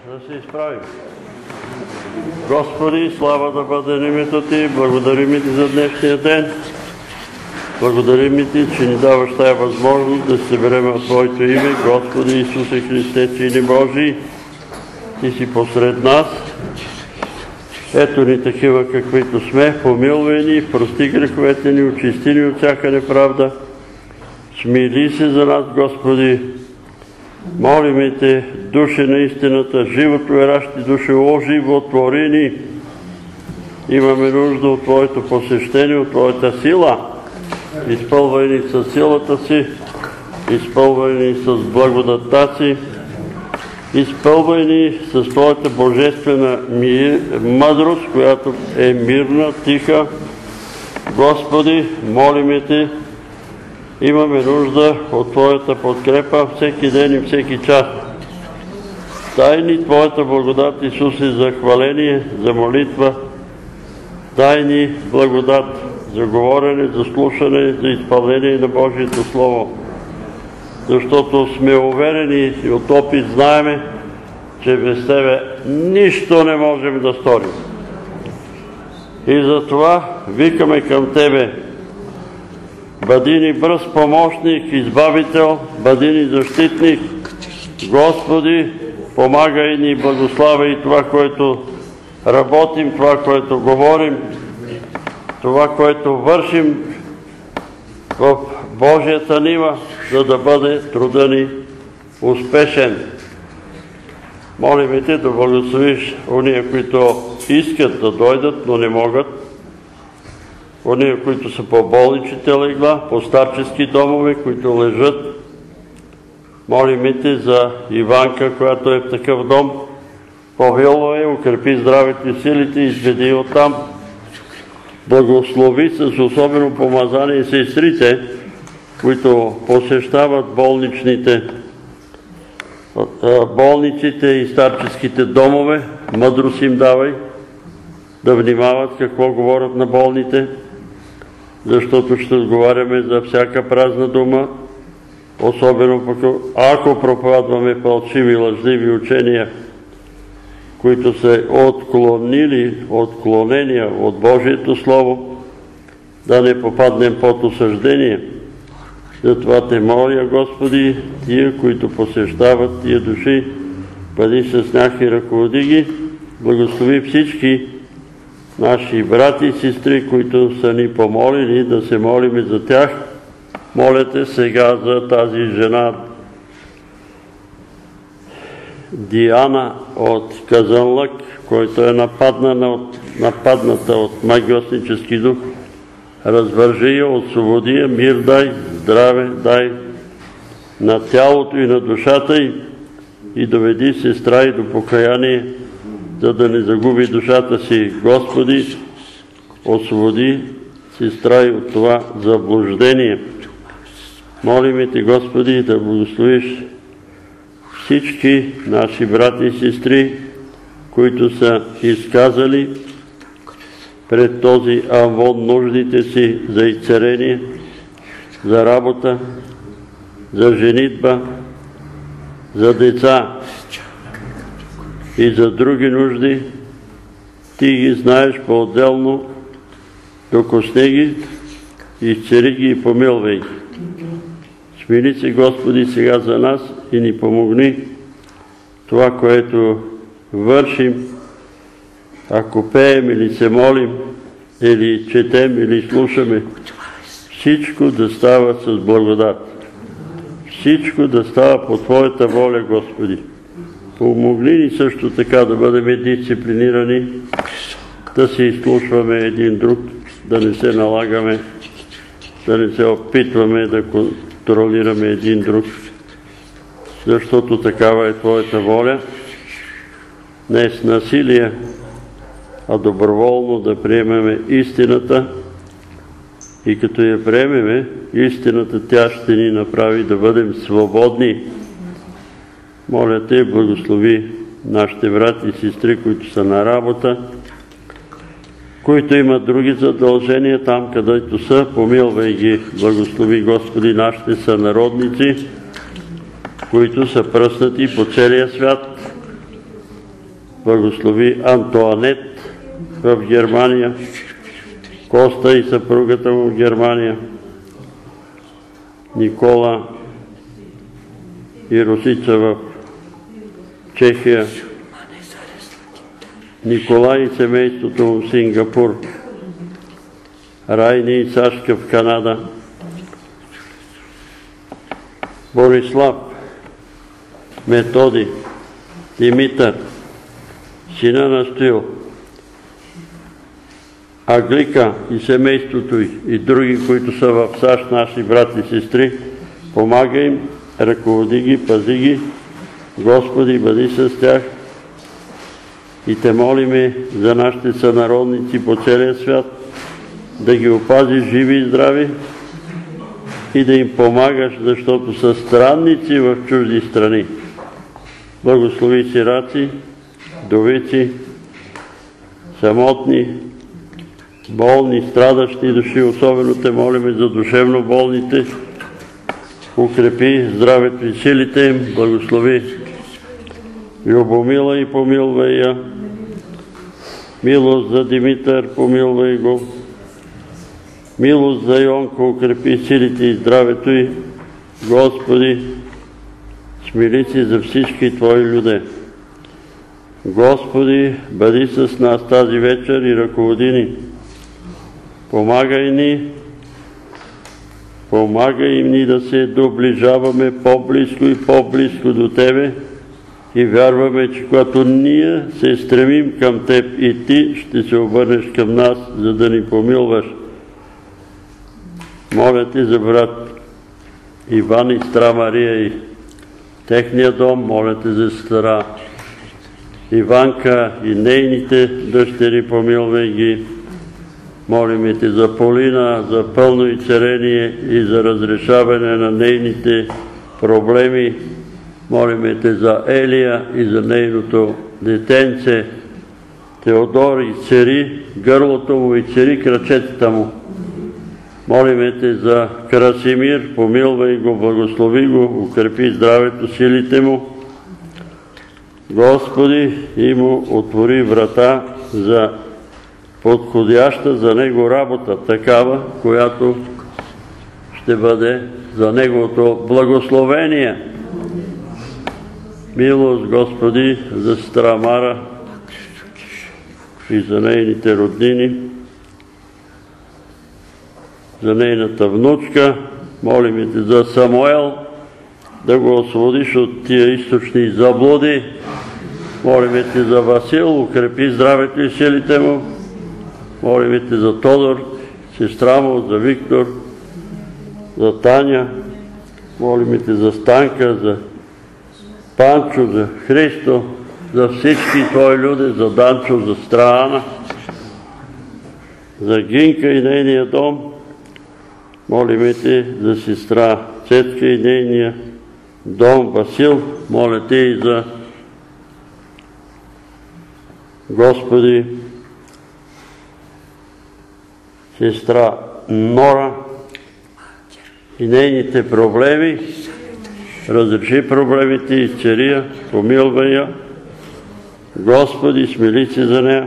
Да се изправим. Господи, слава да бъде името Ти, благодарим Ти за днешния ден. Благодарим Ти, че ни даваш тая възможност да се съберем в Твоето име. Господи Исусе Христе, Сине Божий, Ти си посред нас. Ето ни такива, каквито сме, помилвай ни, прости греховете ни, очисти ни от всяка неправда. Смили се за нас, Господи. Молим Те, души на истината, животворящи души, оживотворени. Имаме нужда от Твоето посещение, от Твоята сила. Изпълвай ни със силата си, изпълвай ни с благодатта си, изпълвай ни с Твоята божествена мъдрост, която е мирна, тиха. Господи, молим Те, имаме нужда от Твоята подкрепа всеки ден и всеки час. Дай ни Твоята благодат, Исусе, за хваление, за молитва. Дай ни благодат за говорене, за слушане, за изпълнение на Божието Слово. Защото сме уверени и от опит знаеме, че без Тебе нищо не можем да сторим. И затова викаме към Тебе: бъди ни бърз помощник, избавител, бъди ни защитник. Господи, помагай ни, благославяй това, което работим, това, което говорим, това, което вършим в Божията нива, за да бъде труда ни успешен. Молим Те да благословиш ония, които искат да дойдат, но не могат, ония, които са по болничните легла, по старчески домове, които лежат. Молим Те за Иванка, която е в такъв дом. Помилвай, укрепи здравето и силите, изведи оттам. Благослови с особено помазание сестрите, които посещават болниците и старческите домове. Мъдрост им давай да внимават какво говорят на болните, защото ще отговаряме за всяка празна дума, особено ако проповядваме фалшиви, лъжливи учения, които са отклонения от Божието Слово, да не попаднем под осъждение. Затова Те моля, Господи, тия, които посещават тия души, бъди с тях и ръководи ги. Благослови всички наши брати и сестри, които са ни помолили да се молиме за тях. Моля Те сега за тази жена Диана от Казанлък, който е нападната от магиоснически дух. Развържи я, освободи я, мир дай, здраве дай на тялото и на душата й и доведи сестра и до покаяние, за да не загуби душата си. Господи, освободи сестра и от това заблуждение. Молим Те, Господи, да благословиш всички наши брати и сестри, които са изказали пред този Авон нуждите си за изцеление, за работа, за женитба, за деца и за други нужди. Ти ги знаеш по-отделно, докосни ги, изцели ги и помилвай ги. Смили се, Господи, сега за нас и ни помогни това, което вършим, ако пеем или се молим, или четем, или слушаме, всичко да става с благодат. Всичко да става по Твоята воля, Господи. Помогни ни също така да бъдем дисциплинирани, да се изслушваме един друг, да не се налагаме, да не се опитваме да контролираме един друг, защото такава е Твоята воля. Не с насилие, а доброволно да приемеме истината и като я приемеме, истината тя ще ни направи да бъдем свободни. Моля Те, благослови нашите брати и сестри, които са на работа, които имат други задължения там, където са, помилвай ги. Благослови, Господи, нашите сънародници, които са пръснати по целия свят, Благослови Антоанет в Германия, Коста и съпругата му в Германия, Никола и Русица в Чехия, Николай и семейството му в Сингапур, Райни и Сашка в Канада, Борислав, Методи, Димитър, сина на Стоил, Аглика и семейството й и други, които са в САЩ, наши брати и сестри, помагай им, ръководи ги, пази ги, Господи, бъди с тях и те молиме за нашите сънародници по целия свят, да ги опази живи и здрави и да им помагаш, защото са странници в чужди страни. Благослови сираци, вдовици, самотни, болни, страдащи души, особено те молиме за душевно болните, укрепи здравето и силите им, благослови Любомила и помилвай я, милост за Димитър, помилвай го, милост за Йонко, укрепи силите и здравето й, Господи, смили се за всички Твои люде. Господи, бъди с нас тази вечер и ръководи ни. Помагай ни, помагай им ни да се доближаваме по-близко и по-близко до Тебе и вярваме, че когато ние се стремим към Теб и Ти ще се обърнеш към нас, за да ни помилваш. Моля Те за брат Иван и сестра Мария и техния дом, моля Те за сестра Иванка и нейните дъщери, помилвай ги. Молиме Те за Полина, за пълно изцеление и за разрешаване на нейните проблеми. Молиме Те за Елия и за нейното детенце. Теодор, изцери гърлото му, изцери крачетата му. Молиме Те за Красимир, помилвай го, благослови го, укрепи здравето, силите му. Господи, и му отвори врата за подходяща за него работа, такава, която ще бъде за неговото благословение. Милост, Господи, за сестра Мара и за нейните роднини, за нейната внучка. Молиме Те за Самуел, да го освободиш от тия източни заблуди. Молиме Те за Васил, укрепи здравето и силите му. Молиме Те за Тодор, сестра му, за Виктор, за Таня. Молиме Те за Станка, за Панчо, за Христо, за всички Твои люди, за Данчо, за сестра Ана, за Гинка и нейния дом. Молиме Те за сестра Цетка и нейния дом, Васил. Моля Те и за Господи, сестра Нора и нейните проблеми. Разреши проблемите, изцели я, помилвай я. Господи, смили се за нея.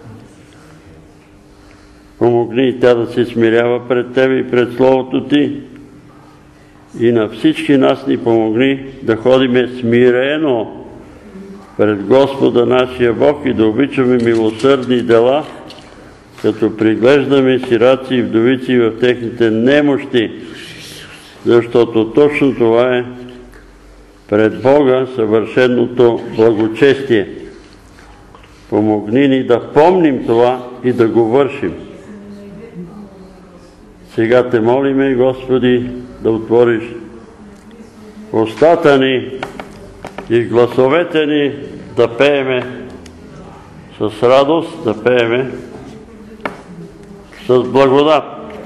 Помогни и тя да се смирява пред Тебе и пред Словото Ти. И на всички нас ни помогни да ходиме смирено пред Господа нашия Бог и да обичаме милосърдни дела, като приглеждаме сираци и вдовици в техните немощи, защото точно това е пред Бога съвършеното благочестие. Помогни ни да помним това и да го вършим. Сега Те молиме, Господи, да отвориш устата ни и гласовете ни да пееме с радост, да пееме с благодат.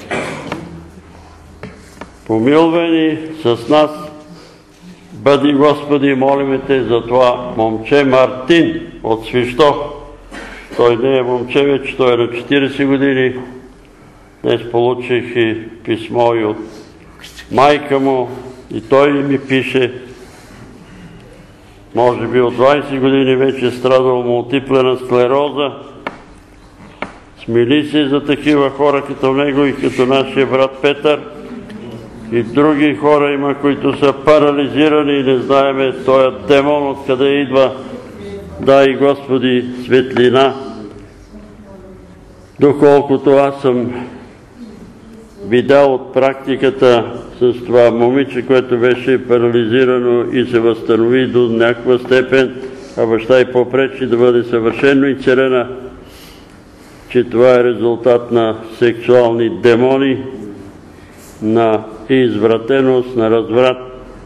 Помилвай ни с нас, бъди, Господи, молиме Те за това момче Мартин от Свищов. Той не е момче вече, той е на 40 години. Днес получих и писмо и от майка му, и той ми пише. може би от 20 години вече страдал мултиплена склероза. Смили се за такива хора като него и като нашия брат Петър. И други хора има, които са парализирани и не знаеме този демон откъде идва. Дай, Господи, светлина. Доколкото аз съм видял от практиката с това момиче, което беше парализирано и се възстанови до някаква степен, а баща й попречи да бъде съвършено изцелена, че това е резултат на сексуални демони, на извратеност, на разврат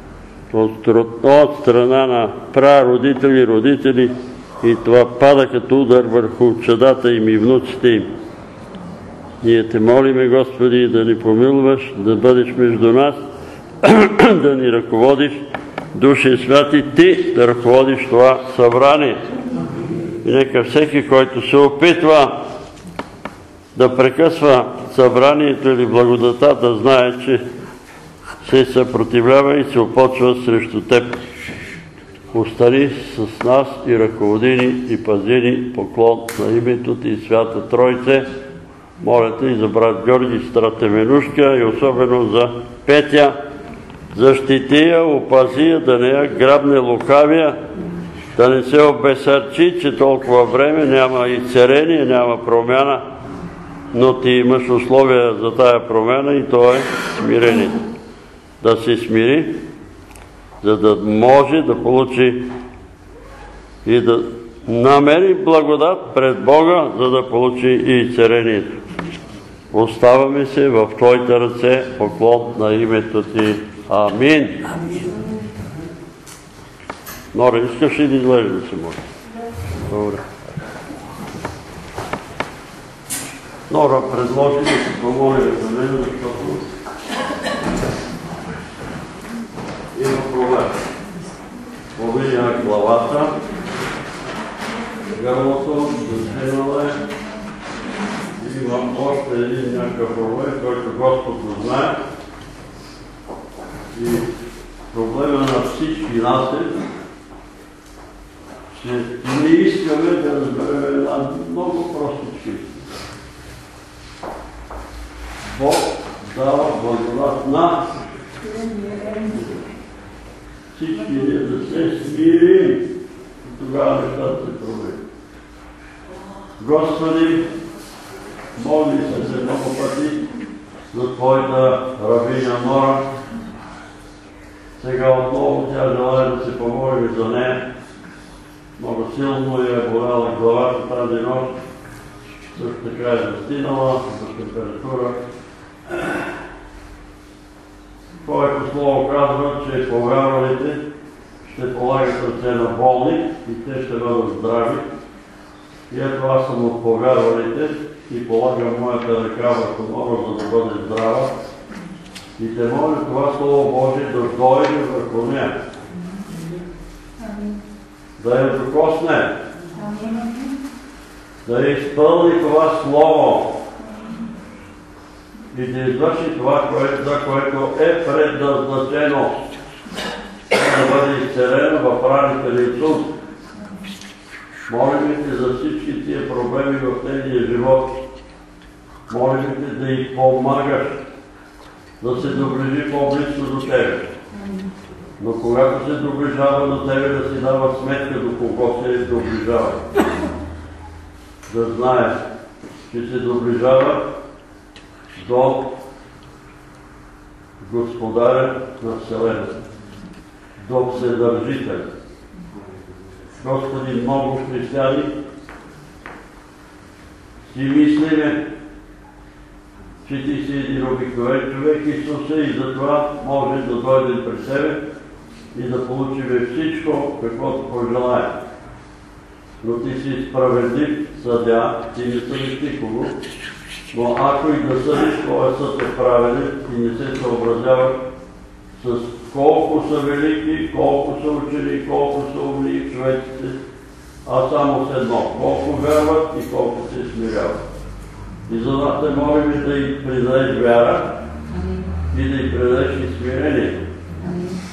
от страна на прародители, родители, и това пада като удар върху чадата им и внуците им. Ние те молиме, Господи, да ни помилваш, да бъдеш между нас, да ни ръководиш, Душе Святи, Ти да ръководиш това събрание. И нека всеки, който се опитва да прекъсва събранието или благодата, да знае, че се съпротивлява и се опочва срещу Теб. Остани с нас и ръководи ни и пази ни, поклон на името Ти, Свята Тройце. Моля Те и за брат Георги, сестра Теменушка и особено за Петя. Защити я, опази я, да не я грабне лукавия, да не се обесърчи, че толкова време няма изцеление, няма промяна, но Ти имаш условия за тая промяна и то е смирение. Да се смири, за да може да получи и да намери благодат пред Бога, за да получи и изцелението. Оставаме се в Твоите ръце, поклон на името Ти. Амин. Нора, искаш ли да излезеш да се може? Добре. Нора предложи да се помоли за мен, защото има проблем. Повиня главата, гърлото, засенала е. Има още един някакъв проблем, който Господ го знае. И проблема на всички нас е, че не искаме да разберем една много простичка. Бог дава благодат на всички ние да се смирим. Тогава нещата се променят. Господи, моли се много пъти за Твоята рабиня Нора. Сега отново тя желая да се помолим за нея. Много силно е боляла главата тази нощ. Също така е застинала за температура. Твоето слово казва, че повярвалите ще полагат ръце на болни и те ще бъдат здрави. И ето аз съм от повярвалите и полагам моята ръка върху Нора, за да бъде здрава. И те моля това Слово Божие да дойде върху нея. Да я докосне. Да я изпълни това Слово. И да извърши това, за което е предназначено. Да бъде изцелено в раните на Исус. Молим Те за всички тия проблеми в техния живот. Молим Те да й помагаш, да се доближи по-близко до Тебе. Но когато се доближава до Тебе, да си дава сметка до кого се доближава. Да знае, че се доближава до Господаря на Вселената, до Вседържителя. Господи, много християни си мислиме, че Ти си един обикновен човек, Исусе, и затова може да дойдем при Себе и да получим всичко, каквото пожелаем. Но Ти си справедлив съдия, Ти не съдиш никого, но ако и да съдиш, Твоя съд е праведен и не се съобразява с колко са велики, колко са учени, колко са умни човеците, а само с едно, колко вярват и колко се смиряват. И за да те молим да й придадеш вяра и да й придадеш и смирение.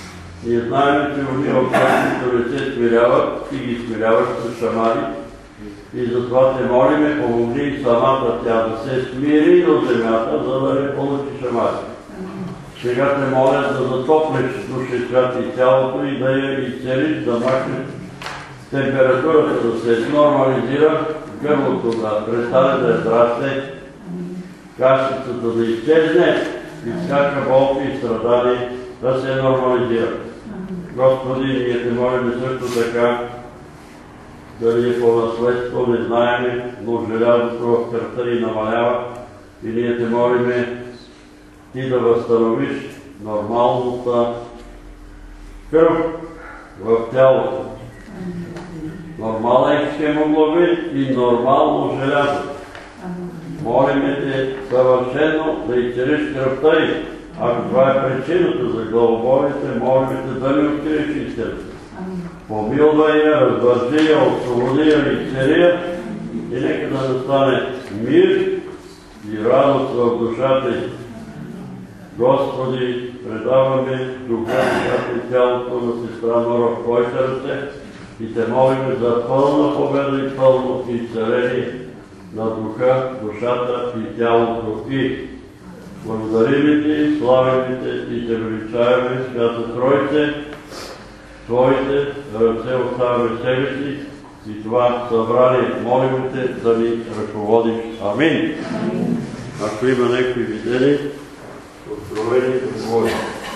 Ние знаем, че уния от които не се смиряват и ги смиряват с шамари. И затова те молиме, помогни и самата тя да се смири до земята, за да не получи шамари. Сега те моля да затоплиш душа и свят и тялото и да я изцелиш, да махнеш температурата да се нормализира, гърлото да престане да расте, кашицата да изчезне и всяка болка и страдание да се нормализира. Господи, ние те молим също така, дали е по наследство, не знаеме, но желязото в кръвта ни намалява и ние те молиме ти да възстановиш нормалната кръв в тялото. Нормален хемоглобин и нормално желязо. Молиме те съвършено да изцелиш кръвта й. Ако това е причината за главоболите, молиме те да не откриеш истината. Помилвай я, развържи я, освободи я, изцели я и нека да настане мир и радост в душата й. Господи, предаваме духа и тялото на сестра Нора в Твоите ръце и те молиме за пълна победа и пълно изцеление на духа, душата и тялото и. Благодарим ти, славим те и те величаваме, Свята Тройце, Твоите ръце оставяме себе си и това събрание молим те да ни ръководиш. Амин. Ако има някои видели, откровение да говори.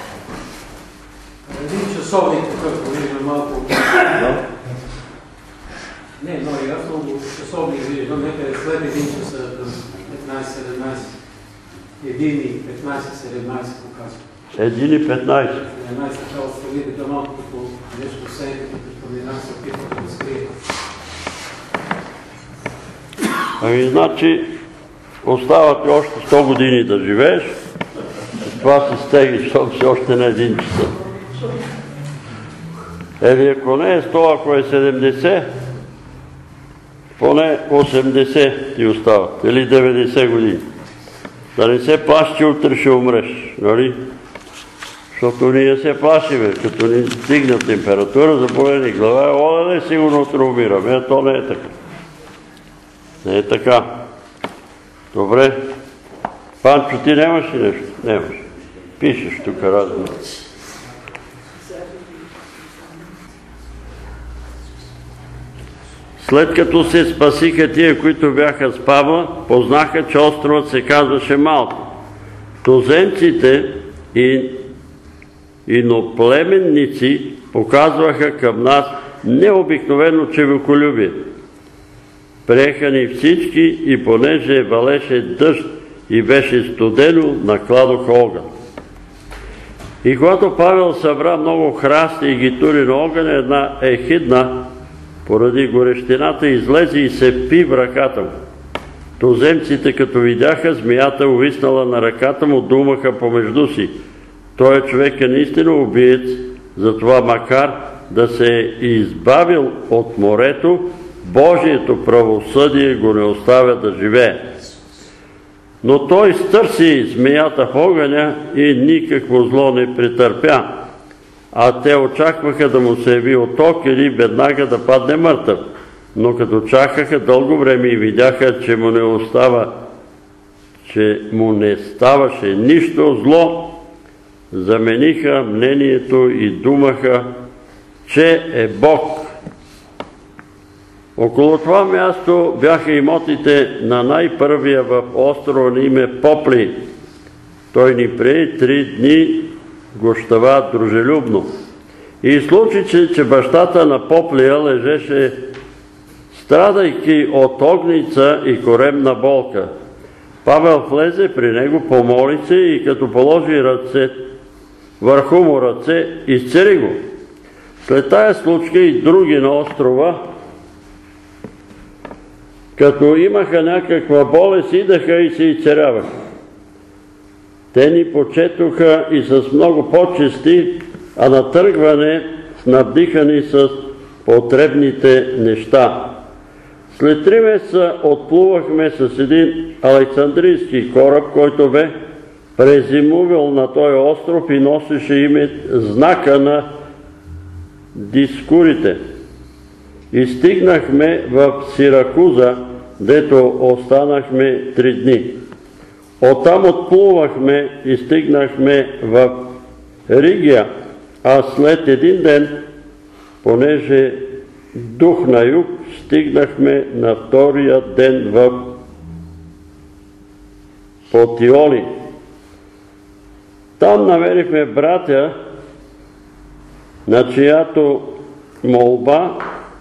Един часовник, какъвто виждам малко. Не, много ясно, часовник виждам, нека след 1 часа към 15-17. 1 и 15-17 показва. 1 и 15. 17 така отстави да малко като нещо сенка, като не нас се опитва да скрие. Ами, значи, остават още 100 години да живееш. Това се стегли, защото си още на 1 часа. Ели, ако не е 100, ако е 70, поне 80 ти остават, или 90 години. Да не се плаши, че утре ще умреш, нали? Защото ние се плашиме, като ни стигна температура, заболени глава, олене, сигурно утре умираме, а то не е така. Не е така. Добре. Панчо, ти нямаш ли нещо? Нямаш. Пишеш тук разно. След като се спасиха тия, които бяха с Павла, познаха, че островът се казваше Малта. Туземците и иноплеменници показваха към нас необикновено човеколюбие. Приеха ни всички и понеже валеше дъжд и беше студено, накладоха огън. И когато Павел събра много храсти и ги тури на огън, една ехидна, поради горещината, излезе и се пи в ръката му. Туземците, като видяха змията увиснала на ръката му, думаха помежду си: той човек е наистина убиец, затова макар да се е избавил от морето, Божието правосъдие го не оставя да живее. Но той стърси змията в огъня и никакво зло не претърпя, а те очакваха да му се яви отток или веднага да падне мъртъв. Но като чакаха дълго време и видяха, че му не ставаше нищо зло, замениха мнението и думаха, че е Бог. Около това място бяха имотите на най-първия в острова на име Попли. Той ни прие 3 дни гощава дружелюбно. И случи, че бащата на Поплия лежеше, страдайки от огница и коремна болка. Павел влезе при него, помоли се и като положи върху му ръце, изцели го. След тая случка и други на острова, като имаха някаква болест, идаха и се изцеляваха. Те ни почетоха и с много почести, а на тръгване снабдиха с потребните неща. След 3 месеца отплувахме с един александрийски кораб, който бе презимувал на този остров и носеше име знака на Дискурите. И стигнахме в Сиракуза, дето останахме 3 дни. Оттам отплувахме и стигнахме в Ригия, а след 1 ден, понеже дух на юг, стигнахме на 2-я ден в Потиоли. Там намерихме братя, на чиято молба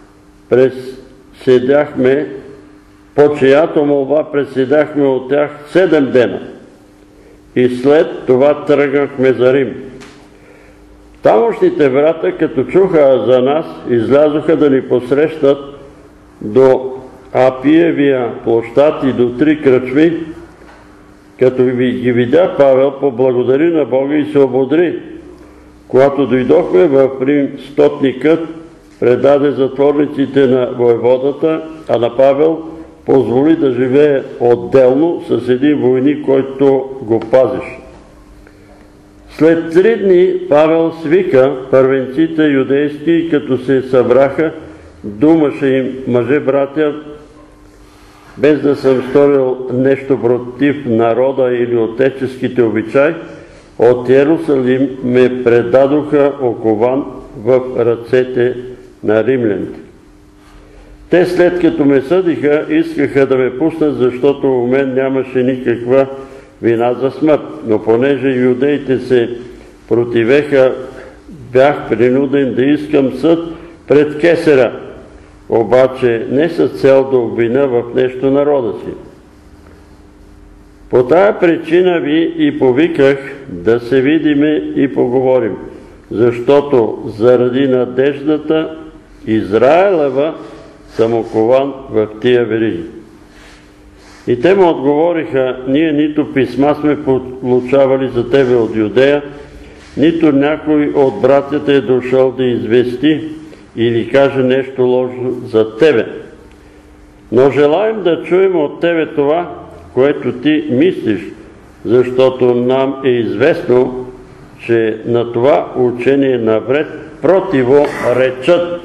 по чиято молба преседяхме от тях 7 дена. И след това тръгнахме за Рим. Тамошните брата, като чуха за нас, излязоха да ни посрещат до Апиевия площад и до 3 кръчми. Като ги видя, Павел поблагодари на Бога и се ободри. Когато дойдохме в Рим, стотникът предаде затворниците на воеводата, а на Павел позволи да живее отделно с един войник, който го пазеше. След 3 дни Павел свика първенците юдейски и като се събраха, думаше им: мъже, братя, без да съм сторил нещо против народа или отеческите обичаи, от Йерусалим ме предадоха окован в ръцете на римляните. Те, след като ме съдиха, искаха да ме пуснат, защото у мен нямаше никаква вина за смърт. Но понеже юдеите се противеха, бях принуден да искам съд пред Кесаря, обаче не с цел да обвиня в нещо народа си. По тая причина ви и повиках да се видиме и поговорим, защото заради надеждата Израилева съм окован в тия вериги. И те му отговориха: ние нито писма сме получавали за тебе от Юдея, нито някой от братята е дошъл да извести или каже нещо лошо за тебе. Но желаем да чуем от тебе това, което ти мислиш, защото нам е известно, че на това учение навред противоречат.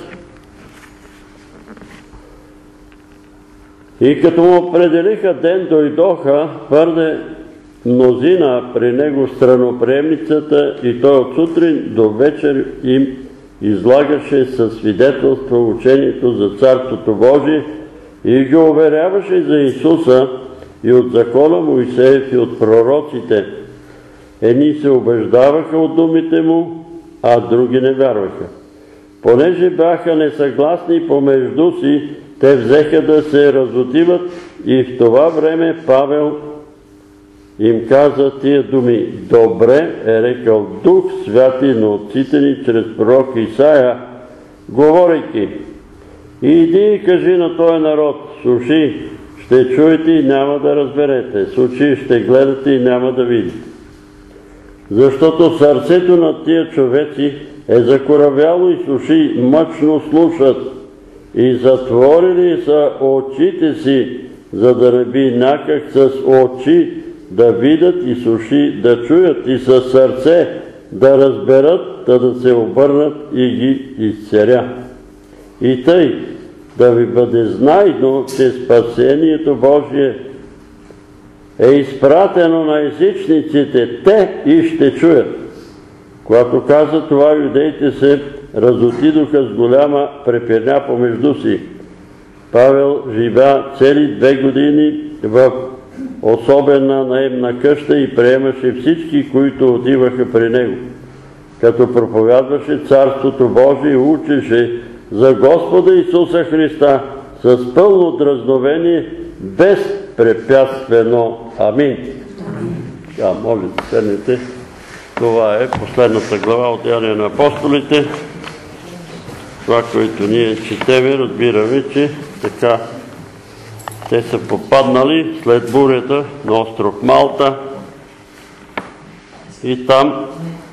И като му определиха ден, дойдоха твърде мнозина при него страноприемницата и той от сутрин до вечер им излагаше със свидетелство учението за Царството Божие и ги уверяваше за Исуса и от закона Моисеев и от пророците. Едни се убеждаваха от думите му, а други не вярваха. Понеже бяха несъгласни помежду си, те взеха да се разотиват и в това време Павел им каза тия думи: добре е рекал Дух Святи на отците ни чрез пророк Исаия, говорейки: иди и кажи на този народ, с уши ще чуете и няма да разберете, с очи ще гледате и няма да видите. Защото сърцето на тия човеци е закоравяло и с уши мъчно слушат, и затворили са очите си, за да не би някак с очи да видят и с уши да чуят и с сърце да разберат, да се обърнат и ги изцеря. И тъй да ви бъде знайно, че спасението Божие е изпратено на езичниците, те и ще чуят. Когато каза това, юдеите се разотидоха с голяма препирня помежду си. Павел живя цели 2 години в особена наемна къща и приемаше всички, които отиваха при него. Като проповядваше Царството Божие и учеше за Господа Исуса Христа с пълно дразновение, безпрепятствено. Амин. Може да седнете. Това е последната глава от Деяния на апостолите. Това, което ние четеме, разбираме, че така те са попаднали след бурята на остров Малта и там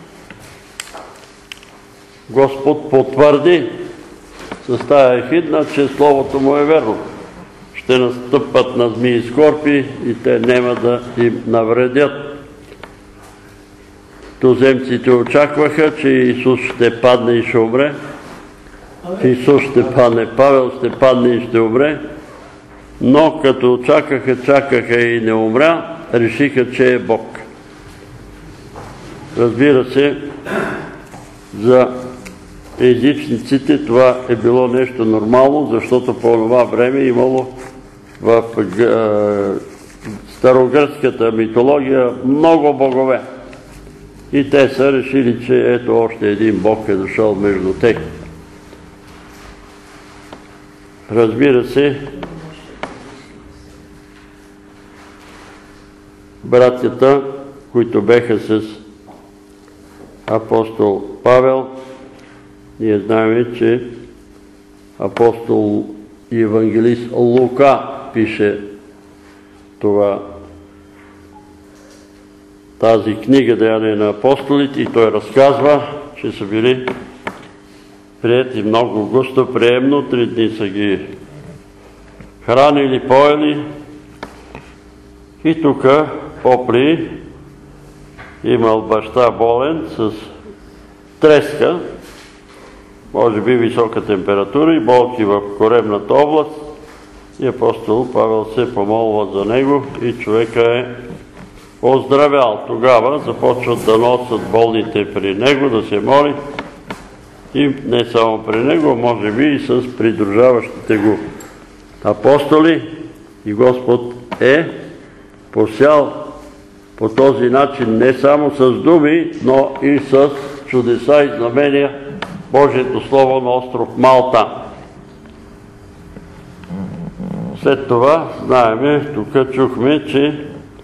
Господ потвърди с тая ехидна, че Словото му е верно. Ще настъпат на змии и скорпи и те няма да им навредят. Туземците очакваха, че Исус ще падне и ще умре, Исус ще падне, Павел ще падне и ще умре, но като чакаха и не умря, решиха, че е Бог. Разбира се, за езичниците това е било нещо нормално, защото по това време имало в старогръцката митология много богове. И те са решили, че ето още един Бог е дошъл между тях. Разбира се, братята, които беха с апостол Павел, ние знаем, че апостол и евангелист Лука пише тази книга Деяния на апостолите и той разказва, че са били приети много гостоприемно, 3 дни са ги хранили, поели и тук попри имал баща болен с треска, може би висока температура и болки в коремната област и апостол Павел се помолва за него и човека е оздравял. Тогава започват да носят болните при него, да се моли и не само при него, може би и с придружаващите го апостоли и Господ е посял по този начин не само с думи, но и с чудеса и знамения Божието Слово на остров Малта. След това, знаеме, тук чухме, че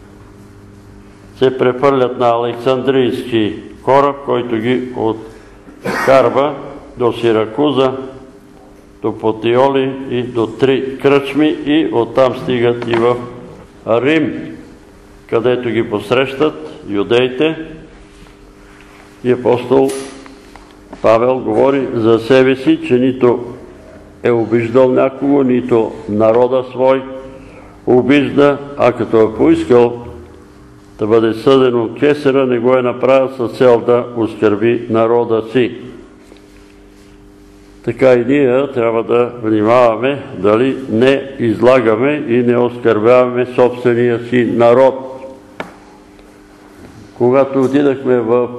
се прехвърлят на Александрийски кораб, който ги откарва до Сиракуза, до Потиоли и до 3 кръчми и оттам стигат и в Рим, където ги посрещат юдеите. И апостол Павел говори за себе си, че нито е обиждал някого, нито народа свой обижда, а като е поискал да бъде съден от кесара, не го е направил с цел да оскърби народа си. Така и ние трябва да внимаваме дали не излагаме и не оскърбяваме собствения си народ. Когато отидахме в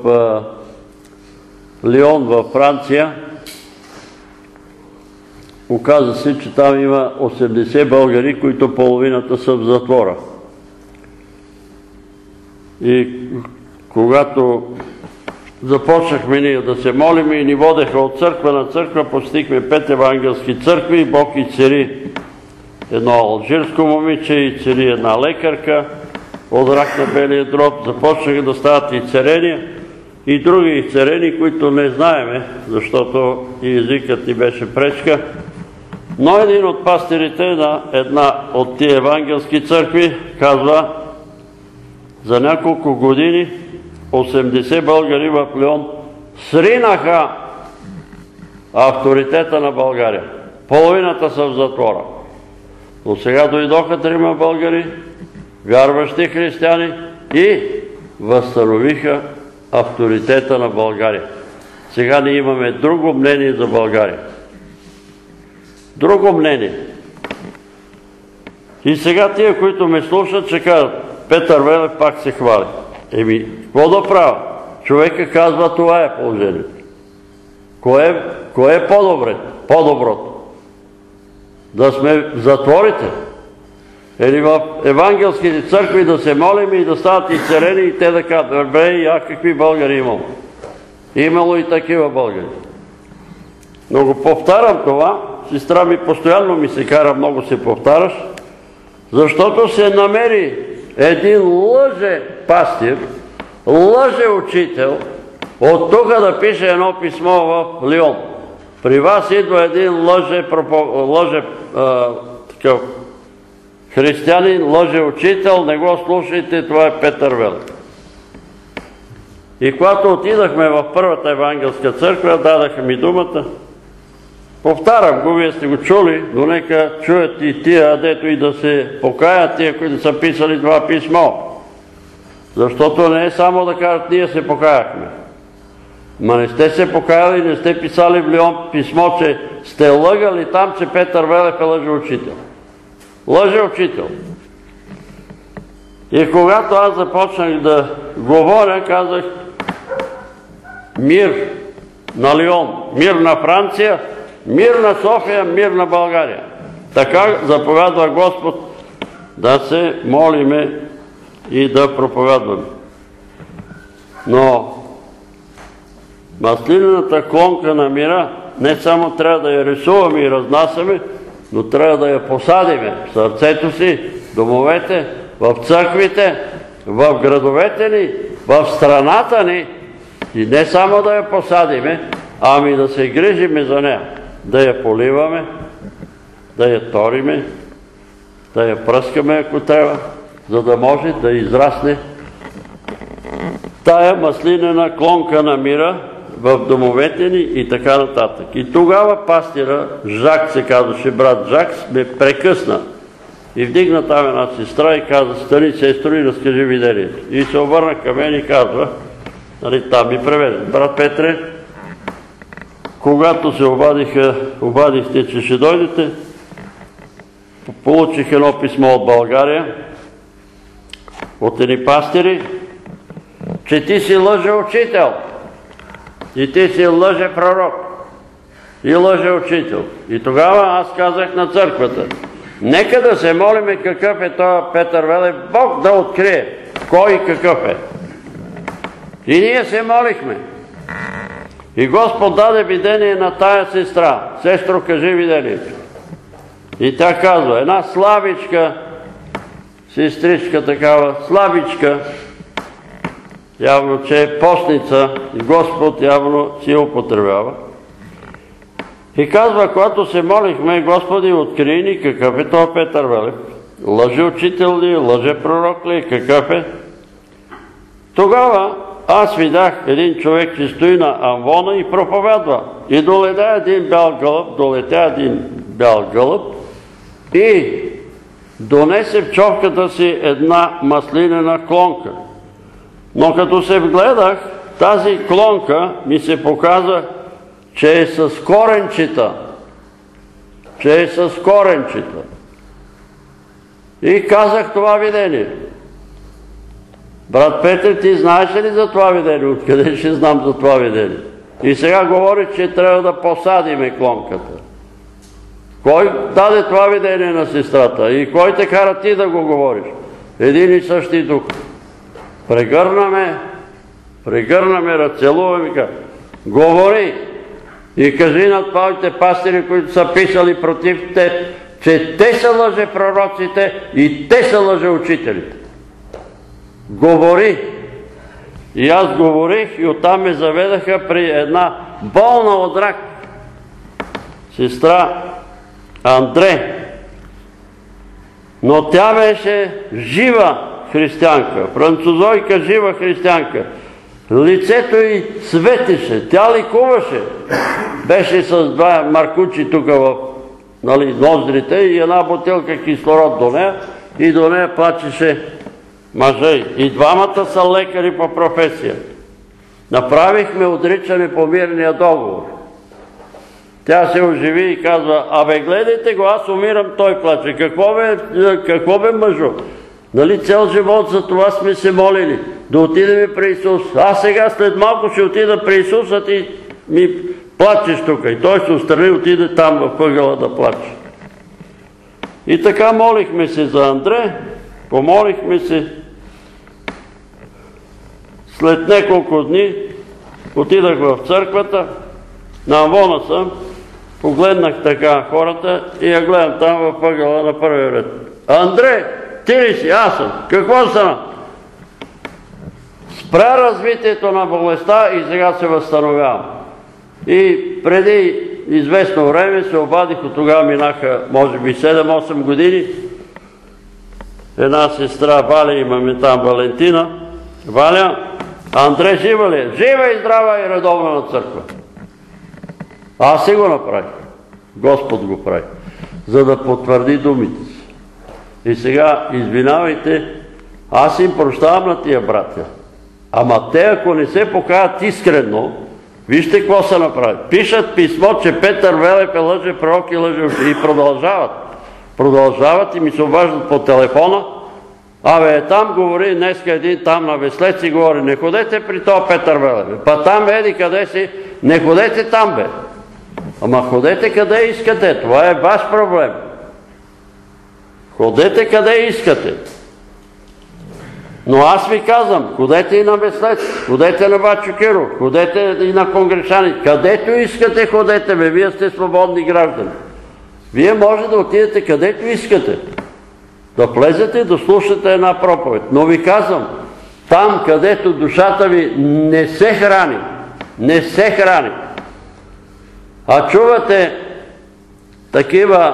Лион, във Франция, оказа се, че там има 80 българи, които половината са в затвора. И когато започнахме ние да се молим и ни водеха от църква на църква, постигнахме 5 евангелски църкви и Бог изцели едно алжирско момиче, изцели една лекарка от рак на белия дроб, започнаха да стават изцеления и други изцелени, които не знаеме, защото и езикът ни беше пречка. Но един от пастирите на една от тия евангелски църкви казва: за няколко години 80 българи в Лион сринаха авторитета на България. Половината са в затвора. Но сега дойдоха 3 българи, вярващи християни и възстановиха авторитета на България. Сега ние имаме друго мнение за България. Друго мнение. И сега тия, които ме слушат, ще кажат: Петър Велев пак се хвали. Какво да правя? Човека казва, това е положението. Кое е по-доброто? Да сме в затворите? Или в евангелските църкви да се молим и да стават изцелени и те да кажат: добре, какви българи имало? Имало и такива българи. Но го повтарям това, сестра ми постоянно ми се кара, много се повтаряш, защото се намери един лъже пастир, лъже учител, от тук да пише едно писмо в Лион. При вас идва един лъже християнин, лъже учител, не го слушайте, това е Петър Велев. И когато отидахме в първата евангелска църква, дадаха ми думата. Повтарям го, вие сте го чули, но нека чуят и тия, дето и да се покаят, тия, които са писали това писмо. Защото не е само да кажат, ние се покаяхме. Ма не сте се покаяли, не сте писали в Лион писмо, че сте лъгали там, че Петър Велев е лъжеучител. Лъжеучител. И когато аз започнах да говоря, казах мир на Лион, мир на Франция, мир на София, мир на България. Така заповядва Господ да се молиме и да проповядваме. Но маслинената клонка на мира не само трябва да я рисуваме и разнасяме, но трябва да я посадиме в сърцето си, домовете, в църквите, в градовете ни, в страната ни и не само да я посадиме, ами да се грижиме за нея, да я поливаме, да я ториме, да я пръскаме ако трябва, за да може да израсне тая маслинена клонка на мира в домовете ни и така нататък. И тогава пастира, Жак се казваше, брат Жак, ме прекъсна и вдигна там една сестра и каза: стани, сестро, и разкажи видението. И се обърна към мен и казва, нали, там ми преведе: брат Петре, когато се обадихте, че ще дойдете, получих едно писмо от България, от едни пастири, че ти си лъжеучител и ти си лъжепророк и лъжеучител. И тогава аз казах на църквата: нека да се молиме какъв е този Петър Велев, Бог да открие кой и какъв е. И ние се молихме. И Господ даде видение на тая сестра. Сестро, кажи видението. И тя казва, една слабичка сестричка такава, слабичка, явно, че е постница и Господ явно си употребява. И казва, когато се молихме: Господи, открий ни какъв е този Петър Велев. Лъжеучител ли, лъжепророк ли, какъв е? Тогава аз видях един човек, че стои на амвона и проповядва. И долетя един бял гълъб и донесе в човката си една маслинена клонка. Но като се вгледах, тази клонка ми се показа, че е с коренчета. И казах това видение. Брат Петър, ти знаеш ли за това видение? Откъде ще знам за това видение? И сега говори, че трябва да посадиме клонката. Кой даде това видение на сестрата? И кой те кара ти да го говориш? Един и същи дух. Прегърнаме, разцелуваме и кажа: говори и кажи на твоите пастири, които са писали против теб, че те са лъжепророците и те са лъжеучителите. Говори. И аз говорих и оттам ме заведаха при една болна от рак сестра Андре. Но тя беше жива християнка, французойка, жива християнка. Лицето й светеше, тя ликуваше. Беше с два маркучи тук в ноздрите и една бутилка кислород до нея, и до нея плачеше мъжа. И двамата са лекари по професия. Направихме отричане по мирния договор. Тя се оживи и казва: абе, гледайте го, аз умирам, той плаче. Какво бе мъжо? Нали цял живот за това сме се молили, да отидем при Исус. Аз сега след малко ще отида при Исус, а ти ми плачеш тук. И той се отстрани и отиде там във ъгъла да плаче. И така молихме се за Андре, помолихме се. След няколко дни отидах в църквата, на амвона съм, погледнах така хората и я гледам там във ъгъла на първия ред. Андре, ти ли си? Аз съм. Какво стана? Спря развитието на болестта и сега се възстановявам. И преди известно време се обадих, от тогава минаха може би 7-8 години. Една сестра Валя, имаме там Валентина. Валя, Андре жива ли е? Жива и здрава и редовна на църква. Аз си го направих. Господ го прави. За да потвърди думите си. И сега, извинявайте, аз им прощавам на тия братя. Ама те, ако не се покаят искрено, Вижте какво са направили. Пишат писмо, че Петър Велев е лъже пророк и лъже учител. И продължават. Продължават и ми се обаждат по телефона. Там говори днеска един там на Веслец и говори, не ходете при този Петър Велев. Па там еди къде си, не ходете там бе. Ама ходете къде искате, това е ваш проблем. Ходете къде искате. Но аз ви казвам, ходете и на Веслец, ходете на Бачо Киров, ходете и на Конгрешани, където искате ходете бе, вие сте свободни граждани. Вие може да отидете където искате. Да влезете, да слушате една проповед. Но ви казвам, там където душата ви не се храни, а чувате такива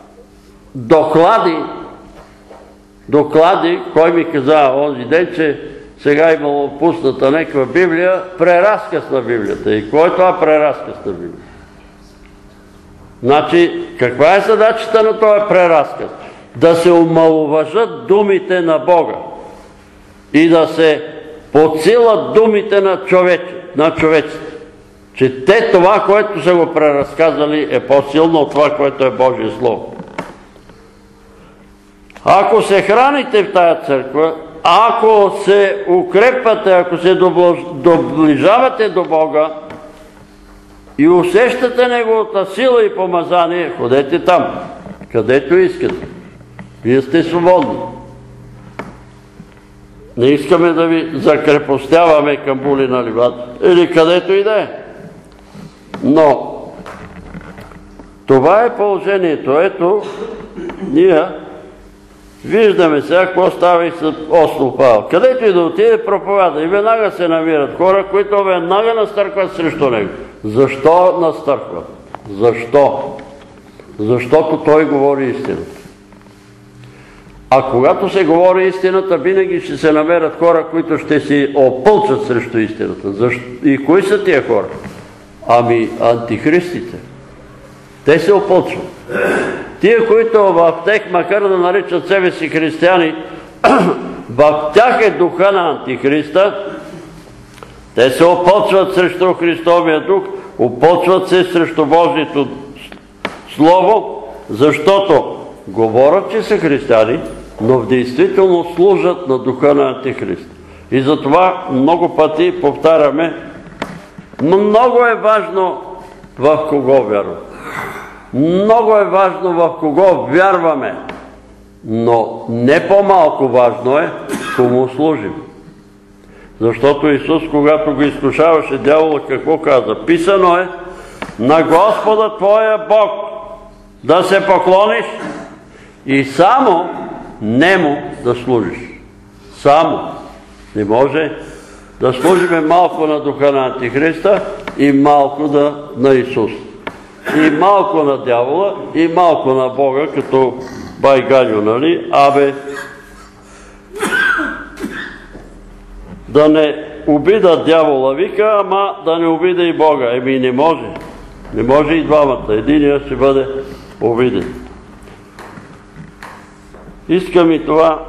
доклади, кой ми каза онзи ден, че сега имало пусната някаква Библия, преразказ на Библията. И кой е това преразказ на Библията? Значи, каква е задачата на този преразказ? Да се омаловажат думите на Бога и да се подсилат думите на човеците. Че те това, което са го преразказали, е по-силно от това, което е Божие Слово. Ако се храните в тая църква, ако се укрепвате, ако се доближавате до Бога и усещате Неговата сила и помазание, ходете там, където искате. Вие сте свободни. Не искаме да ви закрепостяваме към були на ливата или където и да е. Но това е положението. Ето, ние виждаме сега какво става и с Апостол Павел. Където и да отиде проповяда и веднага се намират хора, които веднага настъркват срещу него. Защо настъркват? Защо? Защото той говори истината. А когато се говори истината, винаги ще се намерят хора, които ще си опълчат срещу истината. И кои са тия хора? Ами антихристите. Те се опълчват. Тия, които в тях, макар да наричат себе си християни, в тях е духа на антихриста, те се опълчват срещу Христовия дух, опълчват се срещу Божието Слово, защото говорят, че са християни, но в действително служат на духа на антихрист. И затова много пъти повтаряме, много е важно в кого вярваме. Много е важно в кого вярваме, но не по-малко важно е кому служим. Защото Исус, когато го изкушаваше дявола, какво каза? Писано е, на Господа твоя Бог да се поклониш и само нему да служиш. Само. Не може да служиме малко на духа на антихриста и малко на Исус. И малко на дявола, и малко на Бога, като байганю, нали? Да не обида дявола, вика, ама да не обида и Бога. Не може. Не може и двамата. Единият ще бъде обиден. Искам и това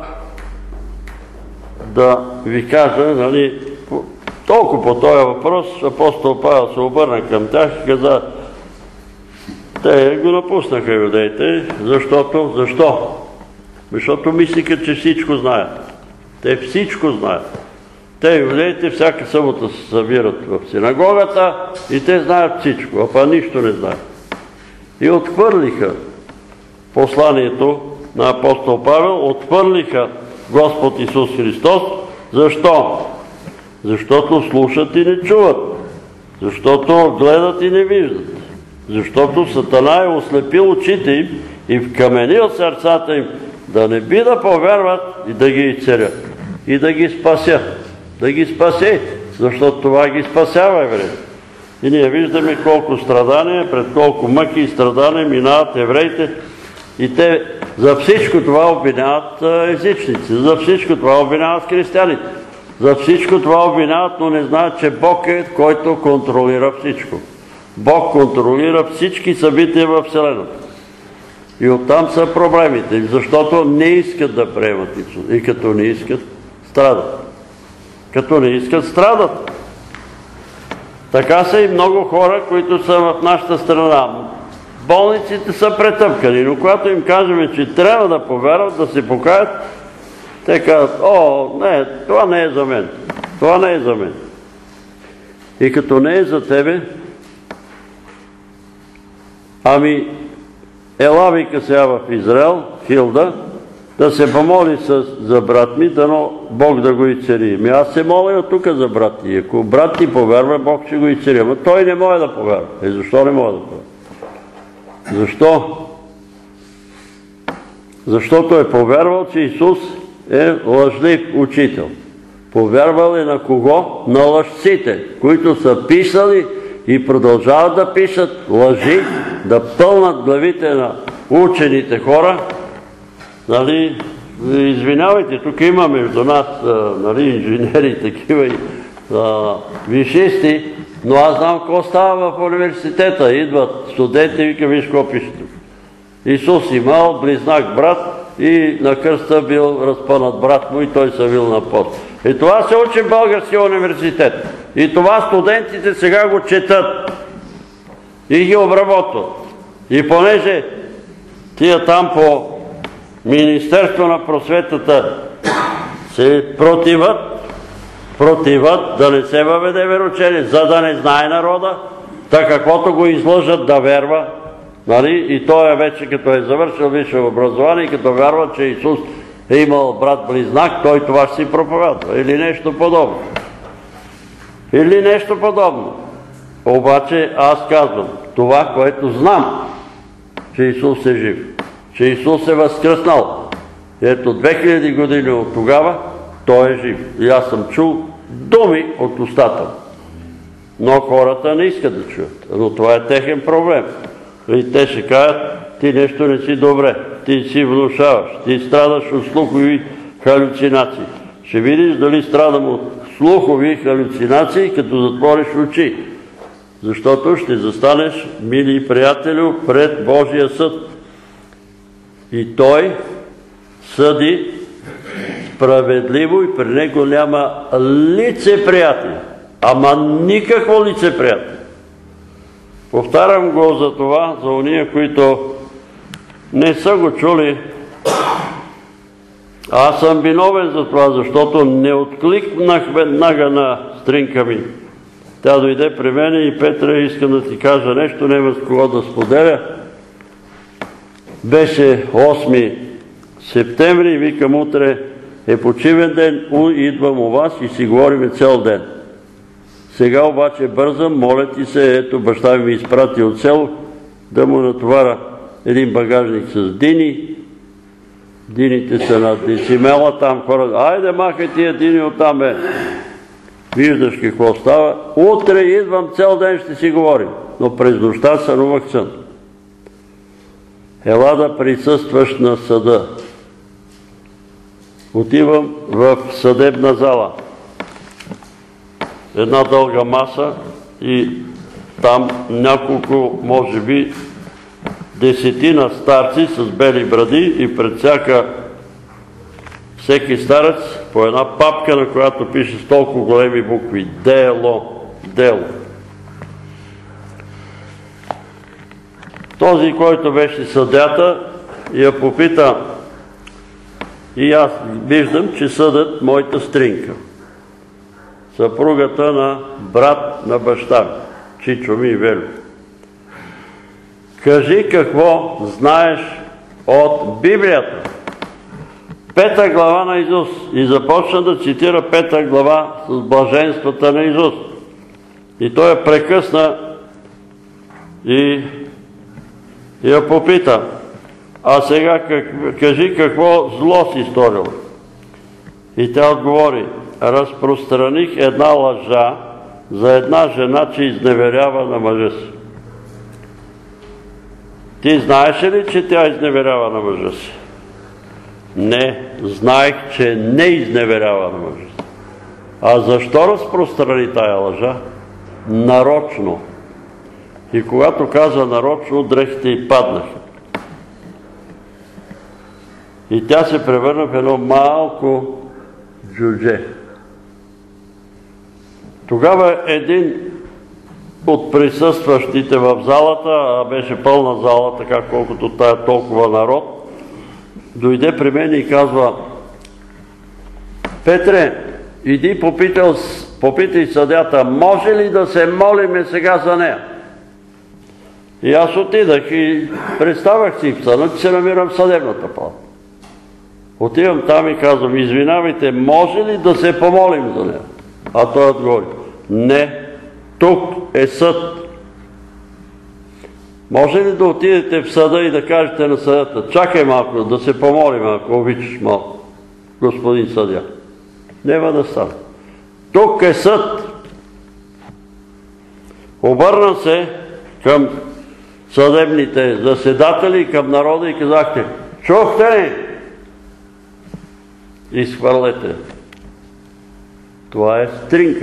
да ви кажа, нали, толкова по този въпрос, апостол Павел се обърна към тях и каза, те го напуснаха юдеите, защо? Защото мислиха, че всичко знаят. Те всичко знаят. Те юдеите всяка събота се събират в синагогата и те знаят всичко, а па нищо не знаят. И отхвърлиха посланието на апостол Павел, отхвърлиха Господ Исус Христос. Защо? Защото слушат и не чуват. Защото гледат и не виждат. Защото Сатана е ослепил очите им и вкаменил сърцата им, да не би да повярват и да ги изцелят. И да ги спасят. Да ги спаси, защото това ги спасява евреите. И ние виждаме колко страдания, пред колко мъки и страдания минават евреите. И те за всичко това обвиняват езичници, за всичко това обвиняват християните. За всичко това обвиняват, но не знаят, че Бог е, който контролира всичко. Бог контролира всички събития в Вселената. И оттам са проблемите, защото не искат да приемат Исус. И като не искат, страдат. Като не искат, страдат. Така са и много хора, които са в нашата страна. Болниците са претъпкани, но когато им кажем, че трябва да повярват, да се покаят, те казват: о, не, това не е за мен. Това не е за мен. И като не е за тебе, ами, ела, вика сега в Израел, Хилда, да се помоли за брат ми, дано Бог да го изцели. Аз се моля от тук за брат ти. Ако брат ти повярва, Бог ще го изцели. Но той не може да повярва. Защо не може да повярва? Защо? Защото е повярвал, че Исус е лъжлив учител. Повярвал е на кого? На лъжците, които са писали и продължават да пишат лъжи, да пълнат главите на учените хора. Нали, извинявайте, тук има между нас инженери, такива и висшисти, но аз знам какво става в университета. Идват студенти и вика: виж какво пише тук. Исус имал близнак брат и на кръста бил разпънат брат му и той се бил на пост. И това се учи в Българския университет. И това студентите сега го четат и ги обработват. И понеже тия там по Министерство на просветата се противат да не се въведе вероучение, за да не знае народа, така каквото го излъжат да верва. Нали? И той вече като е завършил висше образование и като вярва, че Исус е имал брат-близнак, той това ще си проповядва. Или нещо подобно. Или нещо подобно. Обаче аз казвам това, което знам, че Исус е жив. Че Исус е възкръснал. Ето 2000 години от тогава той е жив. И аз съм чул думи от устата. Но хората не искат да чуят. Но това е техен проблем. И те ще кажат: ти нещо не си добре, ти си внушаваш, ти страдаш от слухови халюцинации. Ще видиш дали страдам от слухови халюцинации, като затвориш очи. Защото ще застанеш, мили приятелю, пред Божия съд. И той съди справедливо и при него няма лицеприятие. Ама никакво лицеприятие. Повтарям го за това, за уния, които не са го чули. Аз съм виновен за това, защото не откликнах веднага на стринка ми. Тя дойде при мене и: Петре, искам да ти кажа нещо, няма с кого да споделя. Беше 8 септември и викам: утре е почивен ден, идвам у вас и си говорим цял ден. Сега обаче бързам, моля ти се, ето баща ми изпрати от село да му натоваря един багажник с дини. Дините са на децимела, там хората: айде махай тия дини оттам, бе. Виждаш какво става. Утре идвам, цял ден ще си говорим. Но през нощта сънувах сън. Ела да присъстваш на съда. Отивам в съдебна зала. Една дълга маса и там няколко, може би, 10 старци с бели бради и пред всеки старец по една папка, на която пише с толкова големи букви: дело, дело. Този, който беше съдята, я попита: и аз виждам, че съдят моята стринка, съпругата на брат на баща ми, чичо ми и Велю. Кажи какво знаеш от Библията. 5 глава на Исус. И започна да цитира 5 глава с блаженствата на Исус. И той я прекъсна и я попита: а сега кажи какво зло си сторил. И тя отговори: разпространих една лъжа за една жена, че изневерява на мъжа си. Ти знаеш ли, че тя изневерява на мъжа си? Не, знаех, че не изневерява на мъжа си. А защо разпространи тая лъжа? Нарочно. И когато каза нарочно, дрехите й паднаха. И тя се превърна в едно малко джудже. Тогава един от присъстващите в залата, а беше пълна зала, така колкото тая толкова народ, дойде при мен и казва: Петре, иди попитай съдята, може ли да се молиме сега за нея? И аз отидах и представях си в съда, че се намирам в съдебната палата. Отивам там и казвам: извинявайте, може ли да се помолим за нея? А той отговори: не, тук е съд. Може ли да отидете в съда и да кажете на съдята: чакай малко, да се помолим, ако обичаш малко, господин съдия? Няма да стане. Тук е съд. Обърна се към съдебните заседатели и към народа и казахте: чухте ли? Изхвърлете. Това е стринка.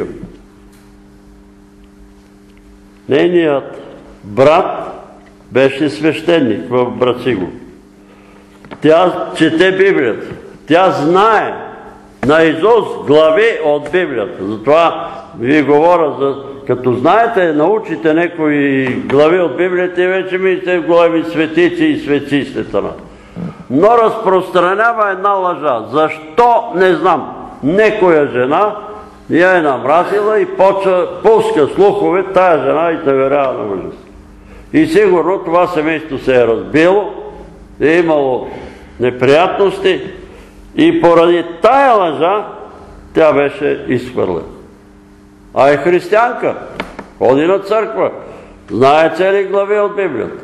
Нейният брат беше свещеник в Брациго. Тя чете Библията. Тя знае наизуст глави от Библията. Затова ви говоря, като знаете, научите някои глави от Библията и вече мислите в големи светици и светци след това. Но разпространява една лъжа. Защо? Не знам. Некоя жена я е намразила и пуска слухове, тая жена и заверява на мъжа си. И сигурно това семейство се е разбило, е имало неприятности и поради тая лъжа тя беше изхвърлена. А е християнка, ходи на църква, знае цели глави от Библията.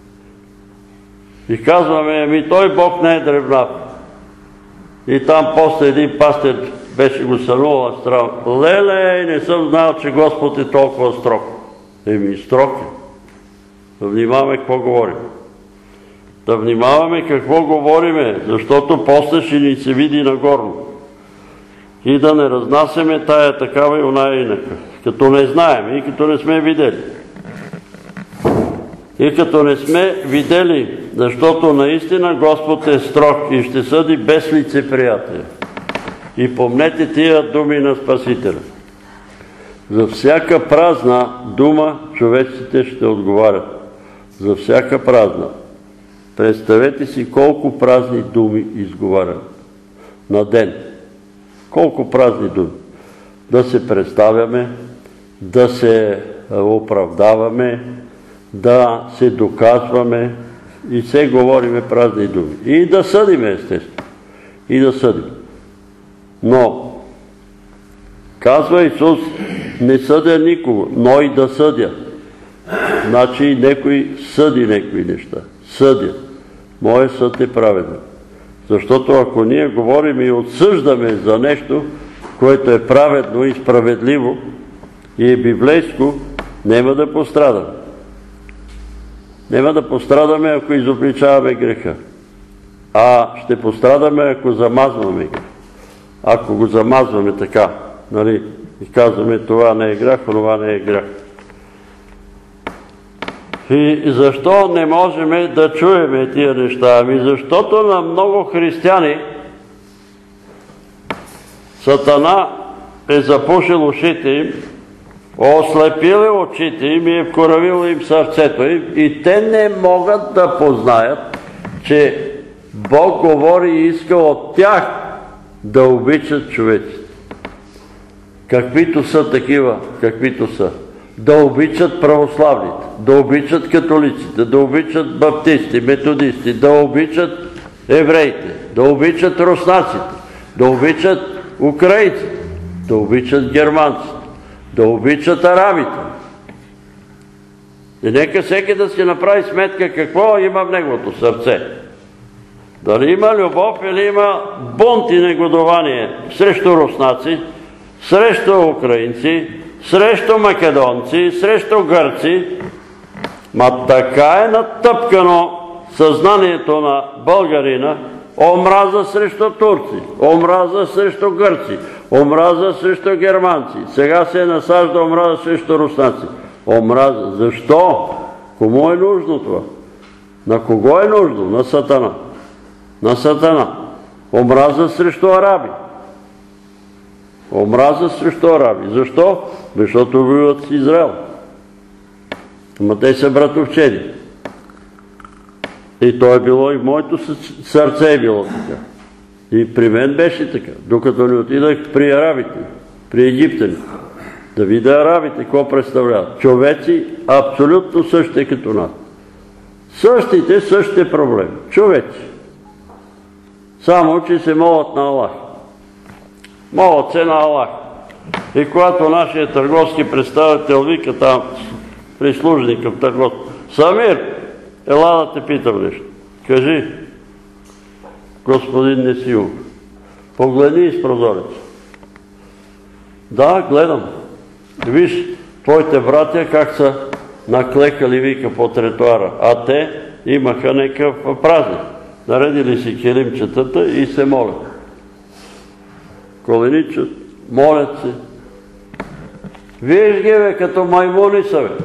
И казваме: той Бог не е дребнав. И там после един пастир беше го сънувал страна: леле, не съм знал, че Господ е толкова строг. Строг е. Да внимаваме какво говорим. Да внимаваме какво говориме, защото после ще ни се види нагорно. И да не разнасяме тая такава и оная инака. Като не знаем и като не сме видели. И като не сме видели, защото наистина Господ е строг и ще съди без лицеприятие. И помнете тия думи на Спасителя: за всяка празна дума човеците ще отговарят. За всяка празна. Представете си колко празни думи изговарят на ден. Колко празни думи. Да се представяме, да се оправдаваме, да се доказваме и все говориме празни думи. И да съдиме, естествено. И да съдим. Но, казва Исус: не съдя никого, но и да съдя. Значи некой съди некои неща. Съдя. Моя съд е праведен. Защото ако ние говорим и отсъждаме за нещо, което е праведно и справедливо и е библейско, няма да пострадаме. Няма да пострадаме, ако изобличаваме греха. А ще пострадаме, ако замазваме греха. Ако го замазваме така, нали, и казваме: това не е грях, това не е грях. И защо не можем да чуеме тия неща? Ами защото на много християни Сатана е запушил ушите им, ослепил очите им и е вкоравил им сърцето им и те не могат да познаят, че Бог говори и иска от тях да обичат човеците. Каквито са такива, каквито са. Да обичат православните, да обичат католиците, да обичат баптисти, методисти, да обичат евреите, да обичат руснаците, да обичат украинците, да обичат германците, да обичат арабите. И нека всеки да си направи сметка какво има в неговото сърце. Дали има любов или има бунт и негодование срещу руснаци, срещу украинци, срещу македонци, срещу гърци. Ма така е натъпкано съзнанието на българина. Омраза срещу турци, омраза срещу гърци, омраза срещу германци. Сега се насажда омраза срещу руснаци. Омраза. Защо? Кому е нужно това? На кого е нужно? На Сатана. На Сатана. Омраза срещу араби. Омраза срещу араби. Защо? Защото воюват с Израел. Ама те са братовчеди. И то е било, и в моето сърце е било така. И при мен беше така. Докато не отидах при арабите, при египтяни, да видя арабите, какво представляват. Човеци абсолютно същите като нас. Същите проблеми. Човеци. Само, че се молят на Аллах. Молят се на Аллах. И когато нашия търговски представител вика там, прислужник в търговски, Самир, ела да те питам нещо. Кажи, господин Несимов, погледни из прозореца. Да, гледам. Виж, твоите братя как са наклекали, вика, по тротуара, а те имаха някакъв празник. Наредили си килимчетата и се молят. Коленичат, молят се. Виж ги, бе, като маймуни са, бе.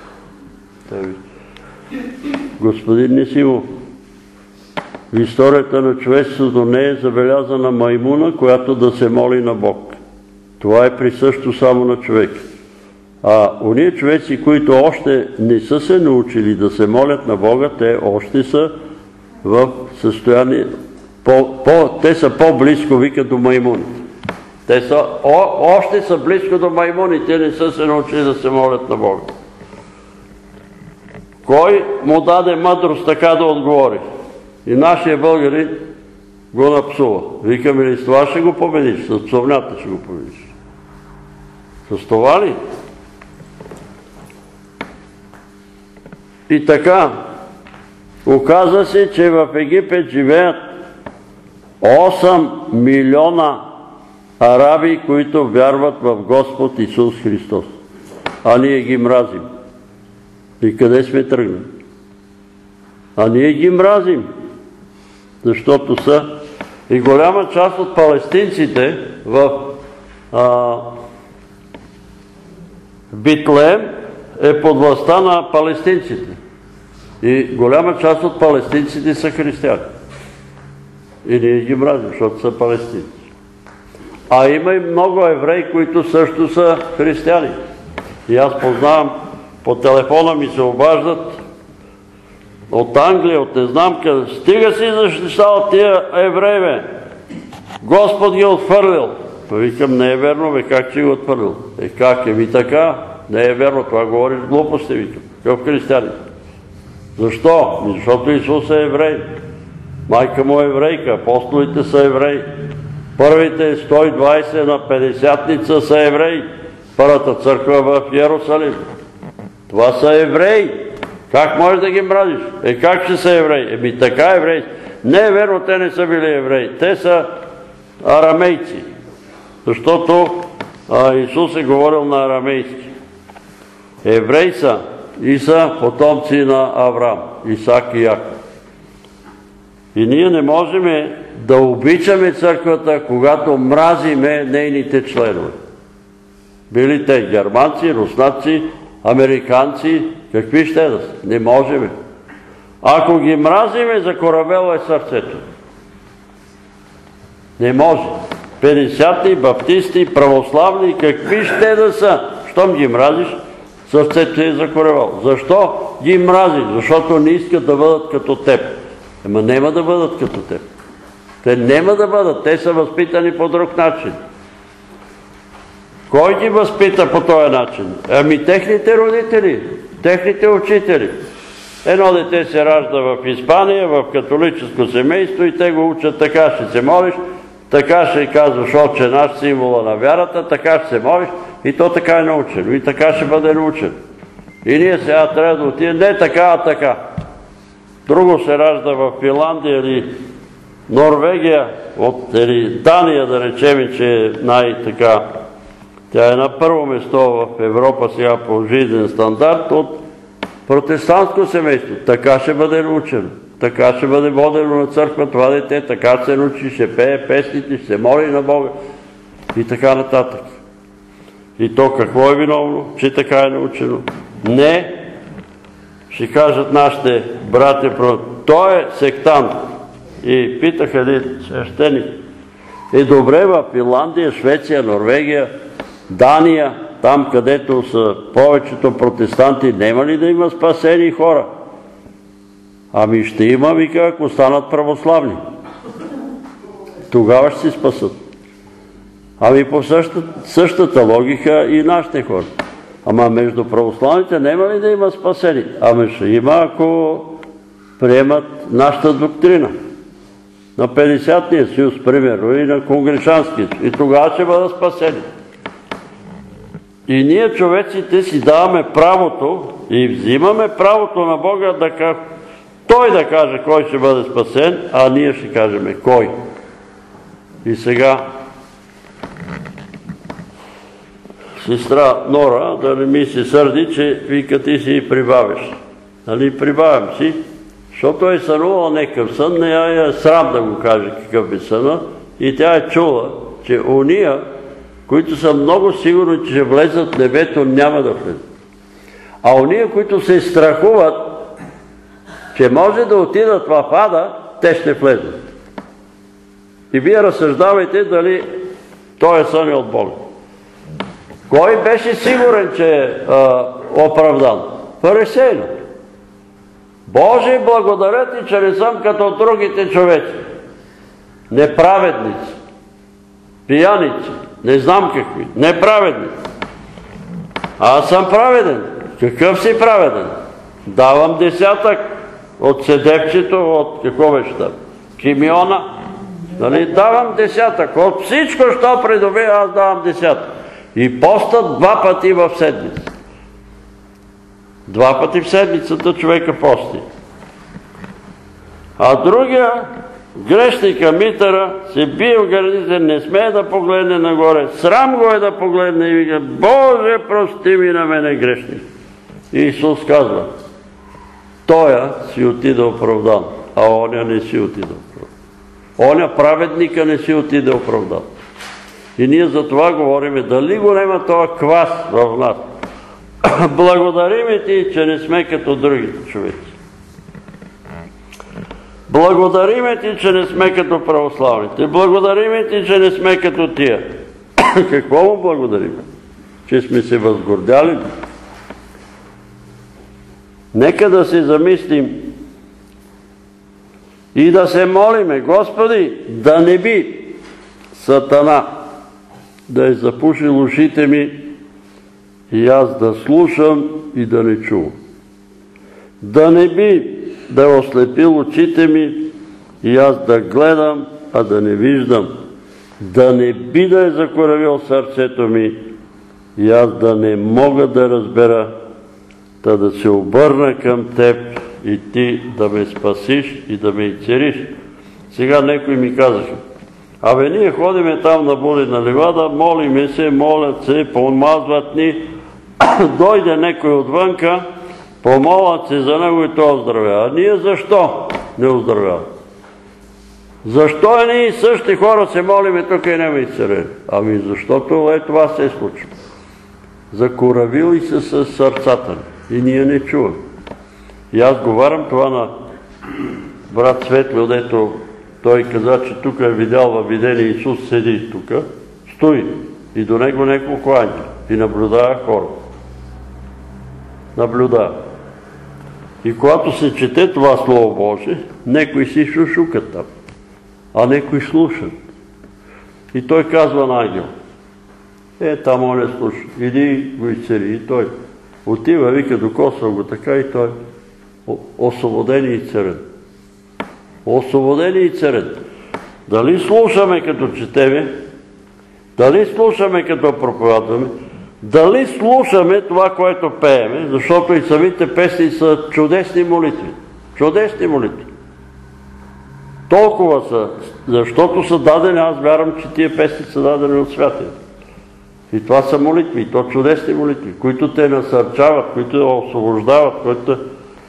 Господин Несимов, в историята на човечеството не е забелязана маймуна, която да се моли на Бог. Това е присъщо само на човек. А уния човеци, които още не са се научили да се молят на Бога, те още са в състояние, те са по-близко, вика, до маймуните. Те още са близко до маймуните, не са се научили да се молят на Бога. Кой му даде мъдрост така да отговори? И нашия българин го напсува. Викаме ли, с това ще го победиш? С псовнята ще го победиш. С това ли? И така, оказа се, че в Египет живеят 8 милиона араби, които вярват в Господ Исус Христос. А ние ги мразим. И къде сме тръгнали? А ние ги мразим. Защото са и голяма част от палестинците в Битлеем е под властта на палестинците. И голяма част от палестинците са християни. И ние ги мразим, защото са палестинци. А има и много евреи, които също са християни. И аз познавам, по телефона ми се обаждат от Англия, от не знам къде. Стига си защищава тия евреи, бе. Господ ги отхвърлил. Викам, не е верно, бе, как че ги отхвърлил? Как е ви така? Не е верно, това говориш глупости, викам. Какъв християнин? Защо? Защото Исус е еврей. Майка му е еврейка, апостолите са евреи. Първите 120 на 50-ница са евреи. Първата църква в Йерусалим. Това са евреи. Как можеш да ги мразиш? Как ще са евреи? Така евреи. Не е верно, те не са били евреи. Те са арамейци. Защото Исус е говорил на арамейски. Евреи са и са потомци на Авраам, Исак и Яков. И ние не можем да обичаме църквата, когато мразиме нейните членове. Били те германци, руснаци, американци, какви ще да са? Не можем. Ако ги мразиме, закоравело е сърцето. Не може. Петдесятни, баптисти, православни, какви ще да са? Щом ги мразиш, сърцето е закоревало. Защо ги мразиш? Защото не искат да бъдат като теб. Ама няма да бъдат като теб. Те няма да бъдат. Те са възпитани по друг начин. Кой ги възпита по този начин? Техните родители, техните учители. Едно дете се ражда в Испания, в католическо семейство и те го учат така, ще се молиш, така ще казваш Отче наш, символа на вярата, така ще се молиш и то така е научено и така ще бъде научен. И ние сега трябва да отидем, не така, а така. Друго се ражда в Финландия или Норвегия, или Дания, да речем, че е най-така. Тя е на първо место в Европа сега по жизнен стандарт от протестантско семейство. Така ще бъде научено. Така ще бъде водено на църква това дете, така се научи, ще пее песните, ще се моли на Бога и така нататък. И то какво е виновно, че така е научено? Не, ще кажат нашите братя, той е сектант. И питаха един свещеник. Добре, в Финландия, Швеция, Норвегия, Дания, там където са повечето протестанти, няма ли да има спасени хора? Ами ще има, вика, ако станат православни. Тогава ще се спасат. Ами по същата логика и нашите хора. Ама между православните няма ли да има спасени? Ами ще има, ако приемат нашата доктрина. На 50-ния съюз, примерно, и на конгрешанския. И тогава ще бъдат спасени. И ние, човеците, си даваме правото и взимаме правото на Бога Той да каже кой ще бъде спасен, а ние ще кажем кой. И сега сестра Нора да не ми се сърди, че вика ти си прибавиш. Нали, прибавям си, защото е сънувал някакъв сън, не я е срам да го каже какъв е съна, и тя е чула, че уния, които са много сигурни, че ще влезат в небето, няма да влезат. А уния, които се страхуват, че може да отидат в ада, те ще влезат. И вие разсъждавайте дали той е сън от Бога. Кой беше сигурен, че е оправдан? Фарисеинът. Боже, благодаря ти, че не съм като другите човеци. Неправедници, пияници, не знам какви, неправедници. Аз съм праведен. Какъв си праведен? Давам десятък от седепчето, от какво беше там? Кимиона. Нали? Давам десятък. От всичко, що придобия, аз давам десятък. И постът 2 пъти в седмица. 2 пъти в седмицата човека пости. А другия, грешника Митъра, се бие в гърдите, не смее да погледне нагоре. Срам го е да погледне и вика: Боже, прости ми на мене грешник. И Исус казва: Тоя си отиде оправдан, а оня не си отиде оправдан. Оня праведника не си отиде оправдан. И ние за това говорим, дали го няма това квас в нас. Благодарим ти, че не сме като другите човеци. Благодарим ти, че не сме като православните. Благодарим ти, че не сме като тия. Какво му благодарим? Че сме се възгордяли? Нека да се замислим и да се молиме: Господи, да не би Сатана да е запушил ушите ми и аз да слушам и да не чувам. Да не би да е ослепил очите ми и аз да гледам, а да не виждам. Да не би да е закоравил сърцето ми и аз да не мога да разбера, да се обърна към Теб и Ти да ме спасиш и да ме изцелиш. Сега някои ми казаха: Абе, ние ходиме там на Булина ливада, молиме се, молят се, помазват ни, дойде някой отвънка, помолят се за него и той оздравява. А ние защо не оздравява? Защо и ние същи хора се молиме тук и няма изцеление? Ами защото това се е случило. Закоравили се с сърцата ни и ние не чуваме. И аз говорям това на брат Светло, дето той каза, че тук е видял във видение Исус седи тук, стои и до него няколко ангели и наблюдава хора. Наблюдава. И когато се чете това Слово Божие, некои си шушукат там, а некои слушат. И той казва на ангел: там он не слуша, иди го изцели. И той отива, вика, докосва го така и той освободен и изцелен. Освободен и изцелен. Дали слушаме като четеме, дали слушаме като проповядваме, дали слушаме това, което пееме, защото и самите песни са чудесни молитви. Чудесни молитви. Толкова са, защото са дадени, аз вярвам, че тия песни са дадени от святия. И това са молитви, и то чудесни молитви, които те насърчават, които те освобождават, които те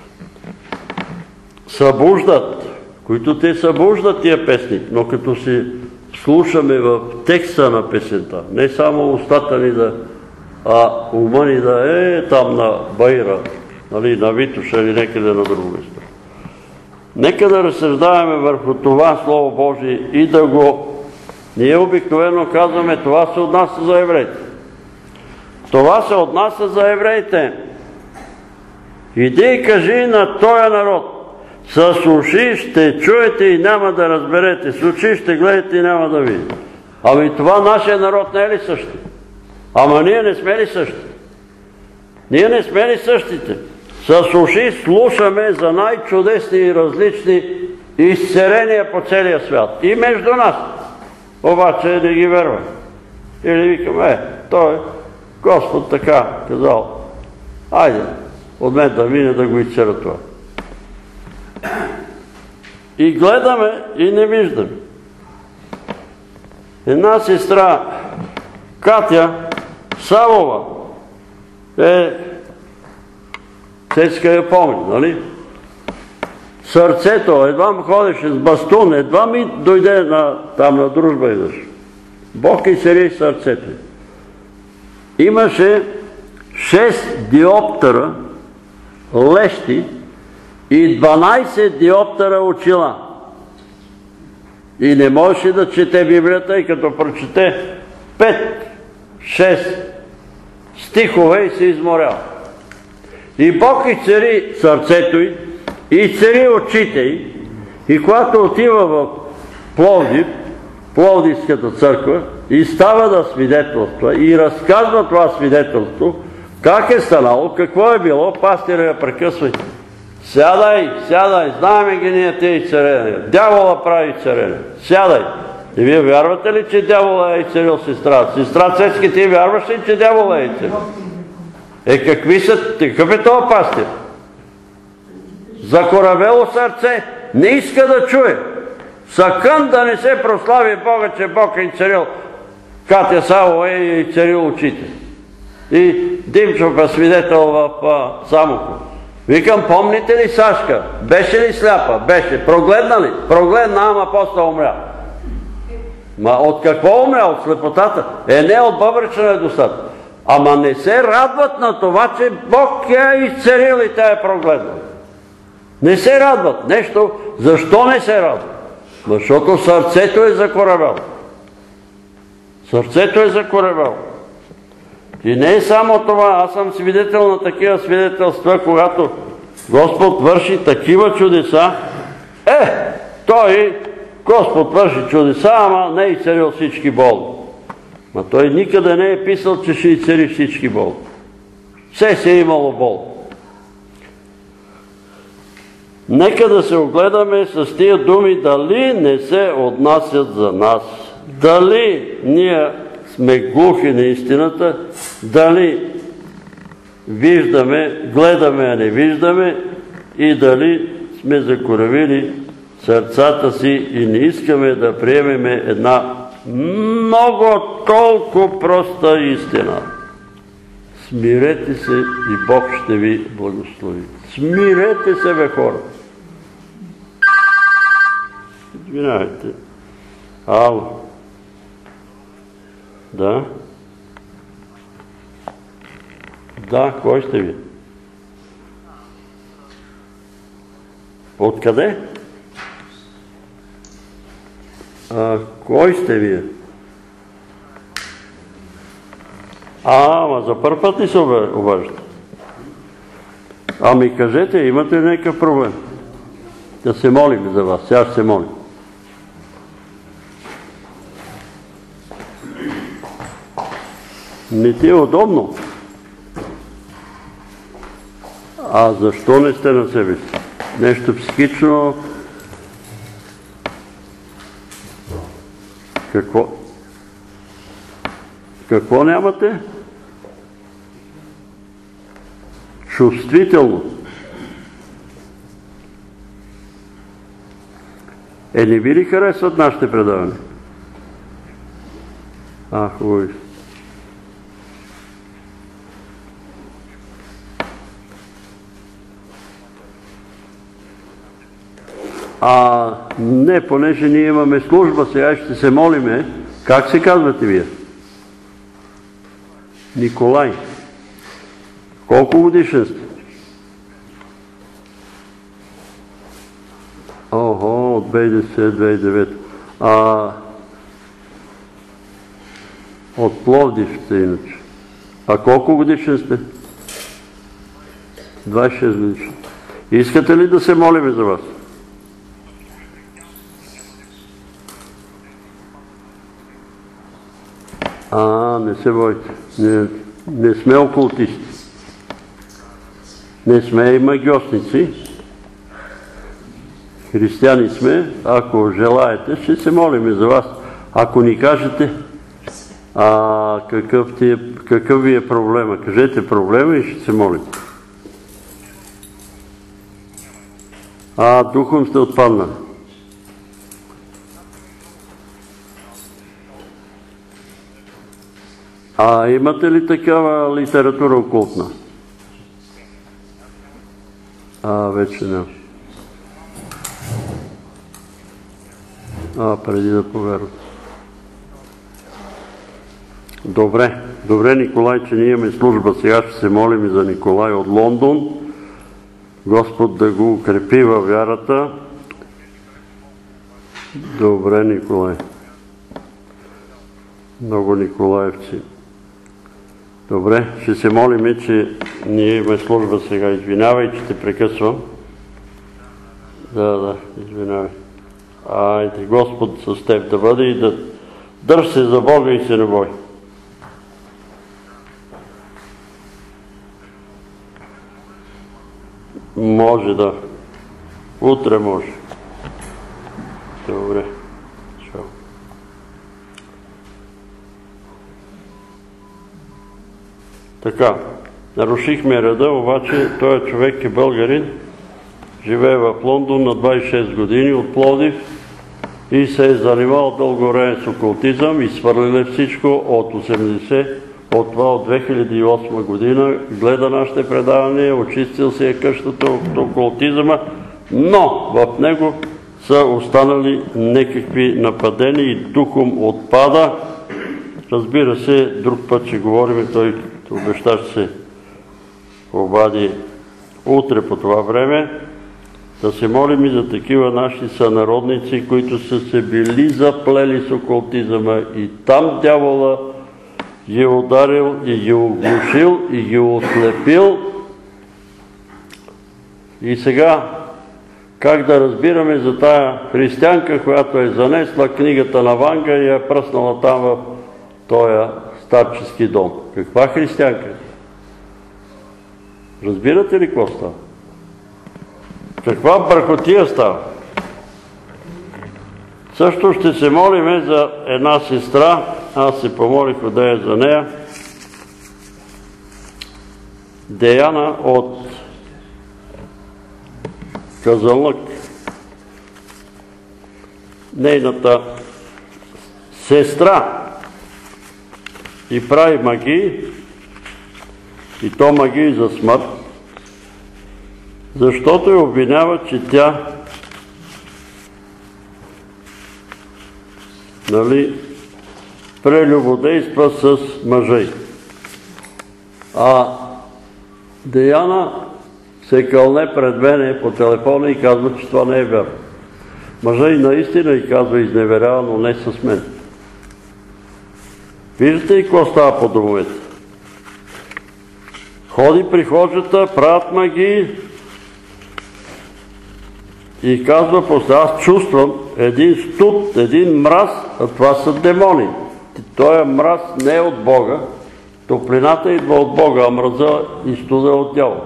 събуждат, които те събуждат тия песни, но като си слушаме в текста на песента, не само устата ни а ума ни да е там на Баира, нали, на Витоша или некъде на друго место. Нека да разсъждаваме върху това Слово Божие и да го... Ние обикновено казваме, това се отнася за евреите. Това се отнася за евреите. Иди и кажи на този народ, с уши ще чуете и няма да разберете, с очи ще гледате и няма да видите. Ами това нашия народ не е ли същи? Ама ние не сме ли същи? Ние не сме ли същите? С уши слушаме за най-чудесни и различни изцерения по целия свят. И между нас. Обаче не ги верваме. Или викаме, той Господ така казал. Айде, от мен да мине да го изцера това. И гледаме и не виждаме. Една сестра, Катя Савова, Цецка я помни, нали? Сърцето, едва му ходеше с бастун, едва ми дойде там на дружба идаш. Бог изцели сърцето. Имаше 6 диоптера лещи и 12 диоптера очила. И не можеше да чете Библията, и като прочете 5-6 стихове и се изморява. И Бог изцели сърцето й, изцели очите й, и когато отива в Пловдив, Пловдивската църква, и става да свидетелства, и разказва това свидетелство, как е станало, какво е било, пастира я прекъсва. Сядай, знаеме ги ние тези изцеления. Дявола прави изцеления. Сядай. И вие вярвате ли, че дявола е изцелил сестра? Сестра Цецки, ти вярваш ли, че дявола е изцелил? Какъв е това пастир? Закоравело сърце, не иска да чуе. Съкън да не се прослави Бога, че Бог е изцелил Катя Савова и е изцелил очите. И Димчов е свидетел в Самоков. Викам, помните ли Сашка? Беше ли сляпа? Беше. Прогледна ли? Прогледна, ама после умря. Ма от какво умря? От слепотата? Не от бъбречна недостатък. Ама не се радват на това, че Бог я е изцелил и тя е прогледна. Не се радват. Нещо. Защо не се радват? Защото сърцето е закоравело. Сърцето е закоравело. И не е само това. Аз съм свидетел на такива свидетелства, когато Господ върши такива чудеса. Господ върши чудеса, ама не е изцелил всички болни. Ма той никъде не е писал, че ще изцели всички болни. Все си е имало болни. Нека да се огледаме с тия думи, дали не се отнасят за нас. Дали ние сме глухи на истината, дали виждаме, гледаме, а не виждаме, и дали сме закоравили сърцата си и не искаме да приемеме една много толкова проста истина. Смирете се и Бог ще ви благослови. Смирете се, бе, хора. Извинявайте. Ало. Да? Да, кой сте ви? Откъде? Кой сте вие? Ама за първ път ли се обаждате? Ами кажете, имате ли някакъв проблем? Да се молим за вас. Сега ще се молим. Не ти е удобно. А защо не сте на себе си? Нещо психично? Какво? Какво нямате? Чувствителност. Не ви ли харесват нашите предавания? Хубави. Не, понеже ние имаме служба, сега ще се молиме. Как се казвате вие? Николай. Колко годишен сте? От 2010-2009. От Пловдив сте иначе. А колко годишен сте? 26 годишен. Искате ли да се молим за вас? Не се бойте. Не сме окултисти. Не сме и магиосници. Християни сме. Ако желаете, ще се молим за вас. Ако ни кажете какъв ви е проблема, кажете проблема и ще се молим. Духом сте отпаднали. Имате ли такава литература окултна? Вече не. Преди да повярвате. Добре, Николай, че ние имаме служба. Сега ще се молим и за Николай от Лондон. Господ да го укрепи във вярата. Добре, Николай. Много Николаевци. Добре, ще се молим, че ние имаме служба сега. Извинявай, че те прекъсвам. Да, извинявай. Айде, Господ с теб да бъде и да държ се за Бога и се не бой. Може да. Утре може. Добре. Чао. Така, нарушихме реда, обаче този човек е българин, живее в Лондон на 26 години от Пловдив и се е занимавал дълго време с окултизъм и свърлил всичко от 2008 година, гледа нашите предавания, очистил се къщата от окултизъма, но в него са останали някакви нападения и духом отпада. Разбира се, друг път ще говорим, той обеща, ще се обади утре по това време, да се молим и за такива наши сънародници, които са се били заплели с окултизъма и там дявола ги е ударил и ги оглушил и ги ослепил. И сега, как да разбираме за тая християнка, която е занесла книгата на Ванга и е пръснала там в този старчески дом? Каква християнка? Разбирате ли какво става? Каква бъркотия става? Също ще се молиме за една сестра, аз се помолих отдея за нея, Деяна от Казанлък. Нейната сестра и прави магии, и то магии за смърт, защото я обвинява, че тя прелюбодейства с мъжа. Деяна се кълне пред мене по телефона и казва, че това не е вярно. Мъжа и наистина и казва, изневерява, но не с мен. Виждате ли какво става по домовете? Ходи при хожата, правят магии и казва после, аз чувствам един студ, един мраз, а това са демони. Тоя мраз не е от Бога, топлината идва от Бога, а мраза и студа от дявола.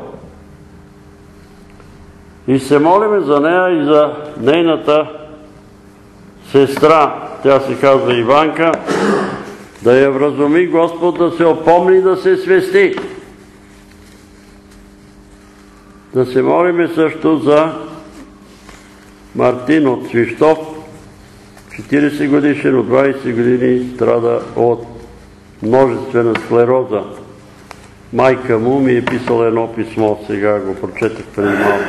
И се молиме за нея и за нейната сестра, тя се казва Иванка, да я вразуми Господ да се опомни да се свести. Да се молиме също за Мартин от Свищов, 40 годишен, от 20 години страда от множествена склероза. Майка му ми е писала едно писмо, сега го прочетах преди малко.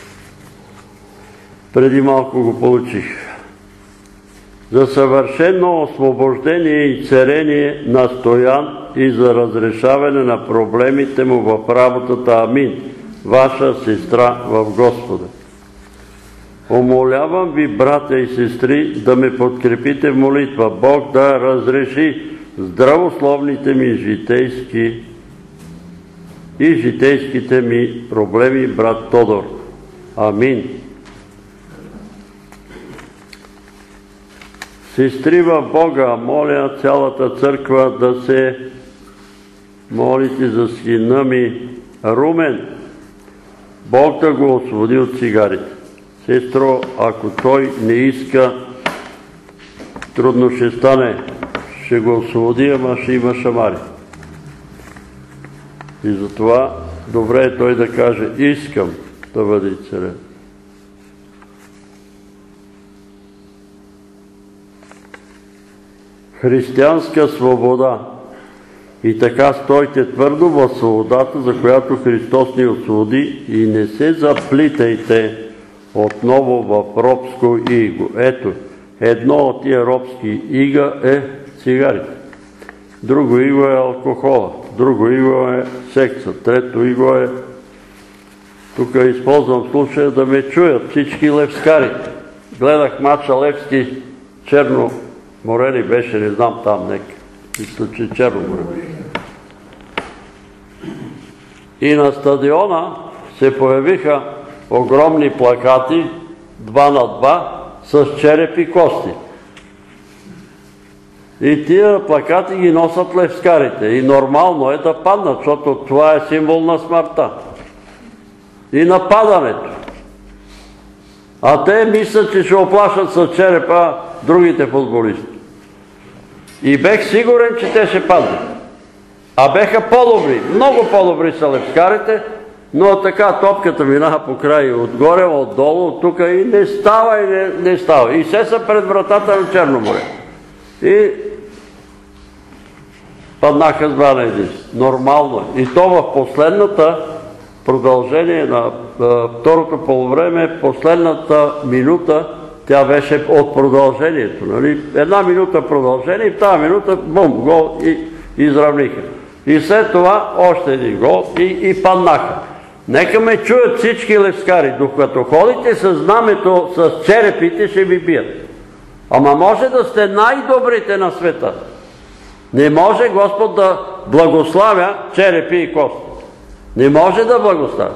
Преди малко го получих. За съвършено освобождение и царение на Стоян и за разрешаване на проблемите му в работата. Амин. Ваша сестра в Господа. Умолявам ви, братя и сестри, да ме подкрепите в молитва. Бог да разреши здравословните ми житейски и житейските ми проблеми, брат Тодор. Амин. Сестри в Бога, моля цялата църква да се молите за сина ми Румен. Бог да го освободи от цигарите. Сестро, ако той не иска, трудно ще стане. Ще го освободи, ама ще има шамари. И затова добре е той да каже, искам да бъде изцелен. Християнска свобода. И така стойте твърдо в свободата, за която Христос ни освободи, и не се заплитайте отново в робско иго. Ето, едно от тия робски ига е цигарите. Друго иго е алкохола. Друго иго е секса. Трето иго е... Тук използвам случая да ме чуят всички левскари. Гледах матча Левски Черно море ли беше, не знам там нека. Мисля, че Черно море. И на стадиона се появиха огромни плакати, 2 на 2, с череп и кости. И тия плакати ги носят левскарите. И нормално е да паднат, защото това е символ на смъртта. И нападането. А те мислят, че ще оплашат с черепа другите футболисти. И бех сигурен, че те ще паднат. А беха по-добри. Много по-добри са левскарите, но така топката минава по край, отгоре, отдолу, от тук и не става, и не става. И се са пред вратата на Черно море. И паднаха с 2 на 1. Нормално. И то в последната продължение на второто полувреме, последната минута, тя беше от продължението. Нали? 1 минута продължение и в тази минута, бум, гол и изравниха. И след това още 1 гол и паднаха. Нека ме чуят всички левскари, докато ходите с знамето, с черепите, ще ви бият. Ама може да сте най-добрите на света. Не може Господ да благославя черепи и кости. Не може да благославя.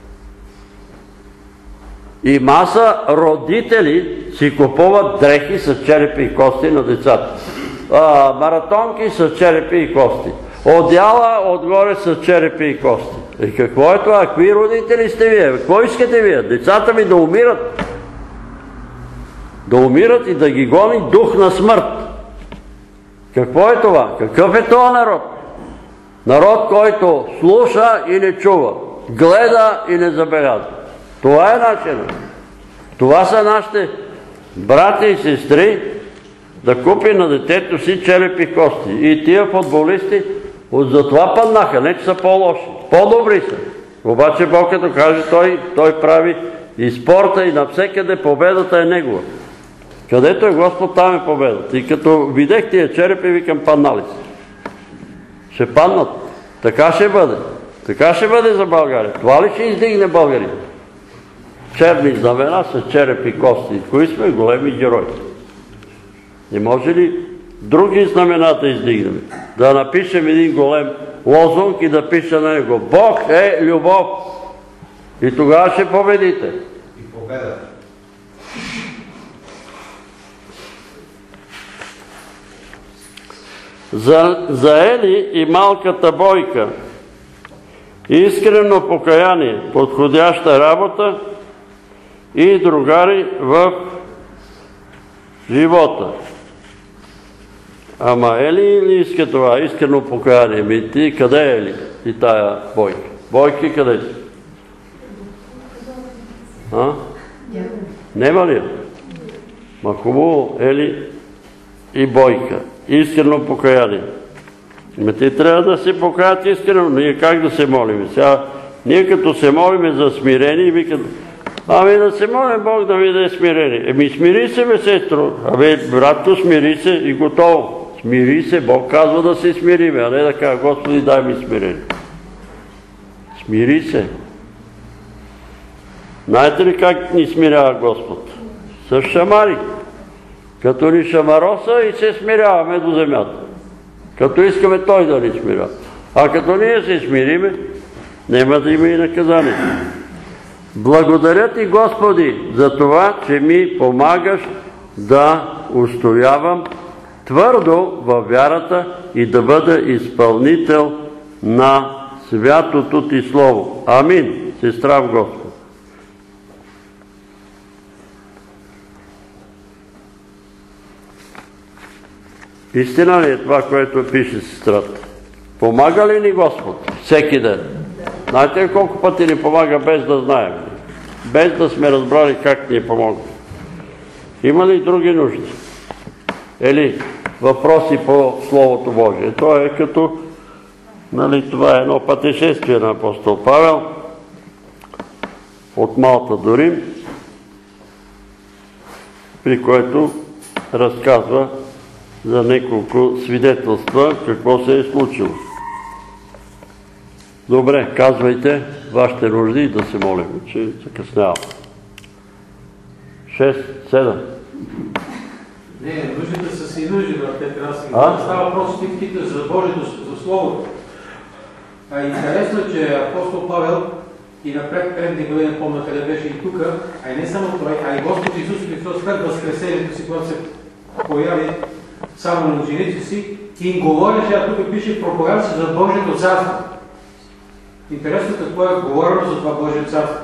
И маса родители си купуват дрехи с черепи и кости на децата. Маратонки с черепи и кости. Одяла отгоре с черепи и кости. И какво е това? Какви родители сте вие? Какво искате вие? Децата ми да умират. Да умират и да ги гони дух на смърт. Какво е това? Какъв е това народ? Народ, който слуша и не чува. Гледа и не забелязва. Това е нашия народ. Това са нашите брати и сестри, да купи на детето си черепи и кости. И тия футболисти за това паднаха, не че са по-лоши. По-добри са. Обаче Бог като каже, той прави и спорта, и навсекъде победата е негова. Където е Господ, там е победата. И като видех тия черепи, викам, паднали са. Ще паднат. Така ще бъде. Така ще бъде за България. Това ли ще издигне България? Черни знамена с черепи и кости. Кои сме? Големи герои. Не може ли други знамена да издигнем? Да напишем един голем лозунг и да пише на него: Бог е любов. И тогава ще победите. И победа. За Ели и малката Бойка искрено покаяние, подходяща работа и другари в живота. Ама Ели ли иска това? Искрено покаяние. Ми ти къде е Ели? И тая Бойка. Бойки къде си? Нема ли? Ма хубаво Ели и Бойка. Искрено покаяние. Те трябва да се покаят искрено. Ние как да се молим? Сега, ние като се молим за смирение, викат: ами да се молим Бог да ви даде смирение. Еми смири се, бе, сестро. Абе, братко, смири се и готово. Смири се, Бог казва да се смириме, а не да кажа: Господи, дай ми смирение. Смири се. Знаете ли как ни смирява Господ? С шамари. Като ни шамароса и се смиряваме до земята. Като искаме Той да ни смирява. А като ние се смириме, Няма да има и наказание. Благодаря ти, Господи, за това, че ми помагаш да устоявам твърдо във вярата и да бъда изпълнител на святото ти слово. Амин. Сестра в Господ. Истина ли е това, което пише сестрата? Помага ли ни Господ всеки ден? Знаете ли колко пъти ни помага без да знаем? Без да сме разбрали как ни е помогна. Има ли други нужди? Или въпроси по Словото Божие? То е като, това е едно пътешествие на апостол Павел от Малта до Рим, при което разказва за няколко свидетелства какво се е случило. Добре, казвайте вашите нужди и да се молим, че закъснявам. 6, 7. Не, нуждите са си нужди, те трябва да се става въпрос, ти питаш за Божието, за Словото. Интересно е, че апостол Павел и напред предни години, не помня къде беше и тук, а и не само той, а и Господ Исус Христос след възкресението си, когато се появи само на ученици си, и им говореше, а тук пише, проповядва се за Божието царство. Интересно какво е говорено за това Божие царство.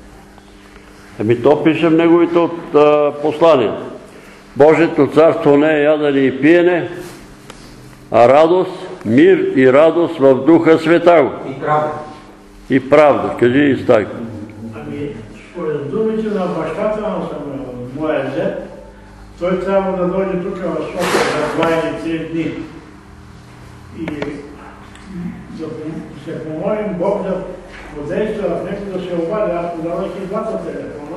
То пише в неговите послания. Божието царство не е ядене и пиене, а радост, мир и радост в Духа Святаго. И правда. И правда. Кажи и Стайко. Според думите на бащата на моя зет, той трябва да дойде тук в София за 2 или 3 дни. И да се помолим Бог да подейства в него да се обади. Аз подавах и двата телефона.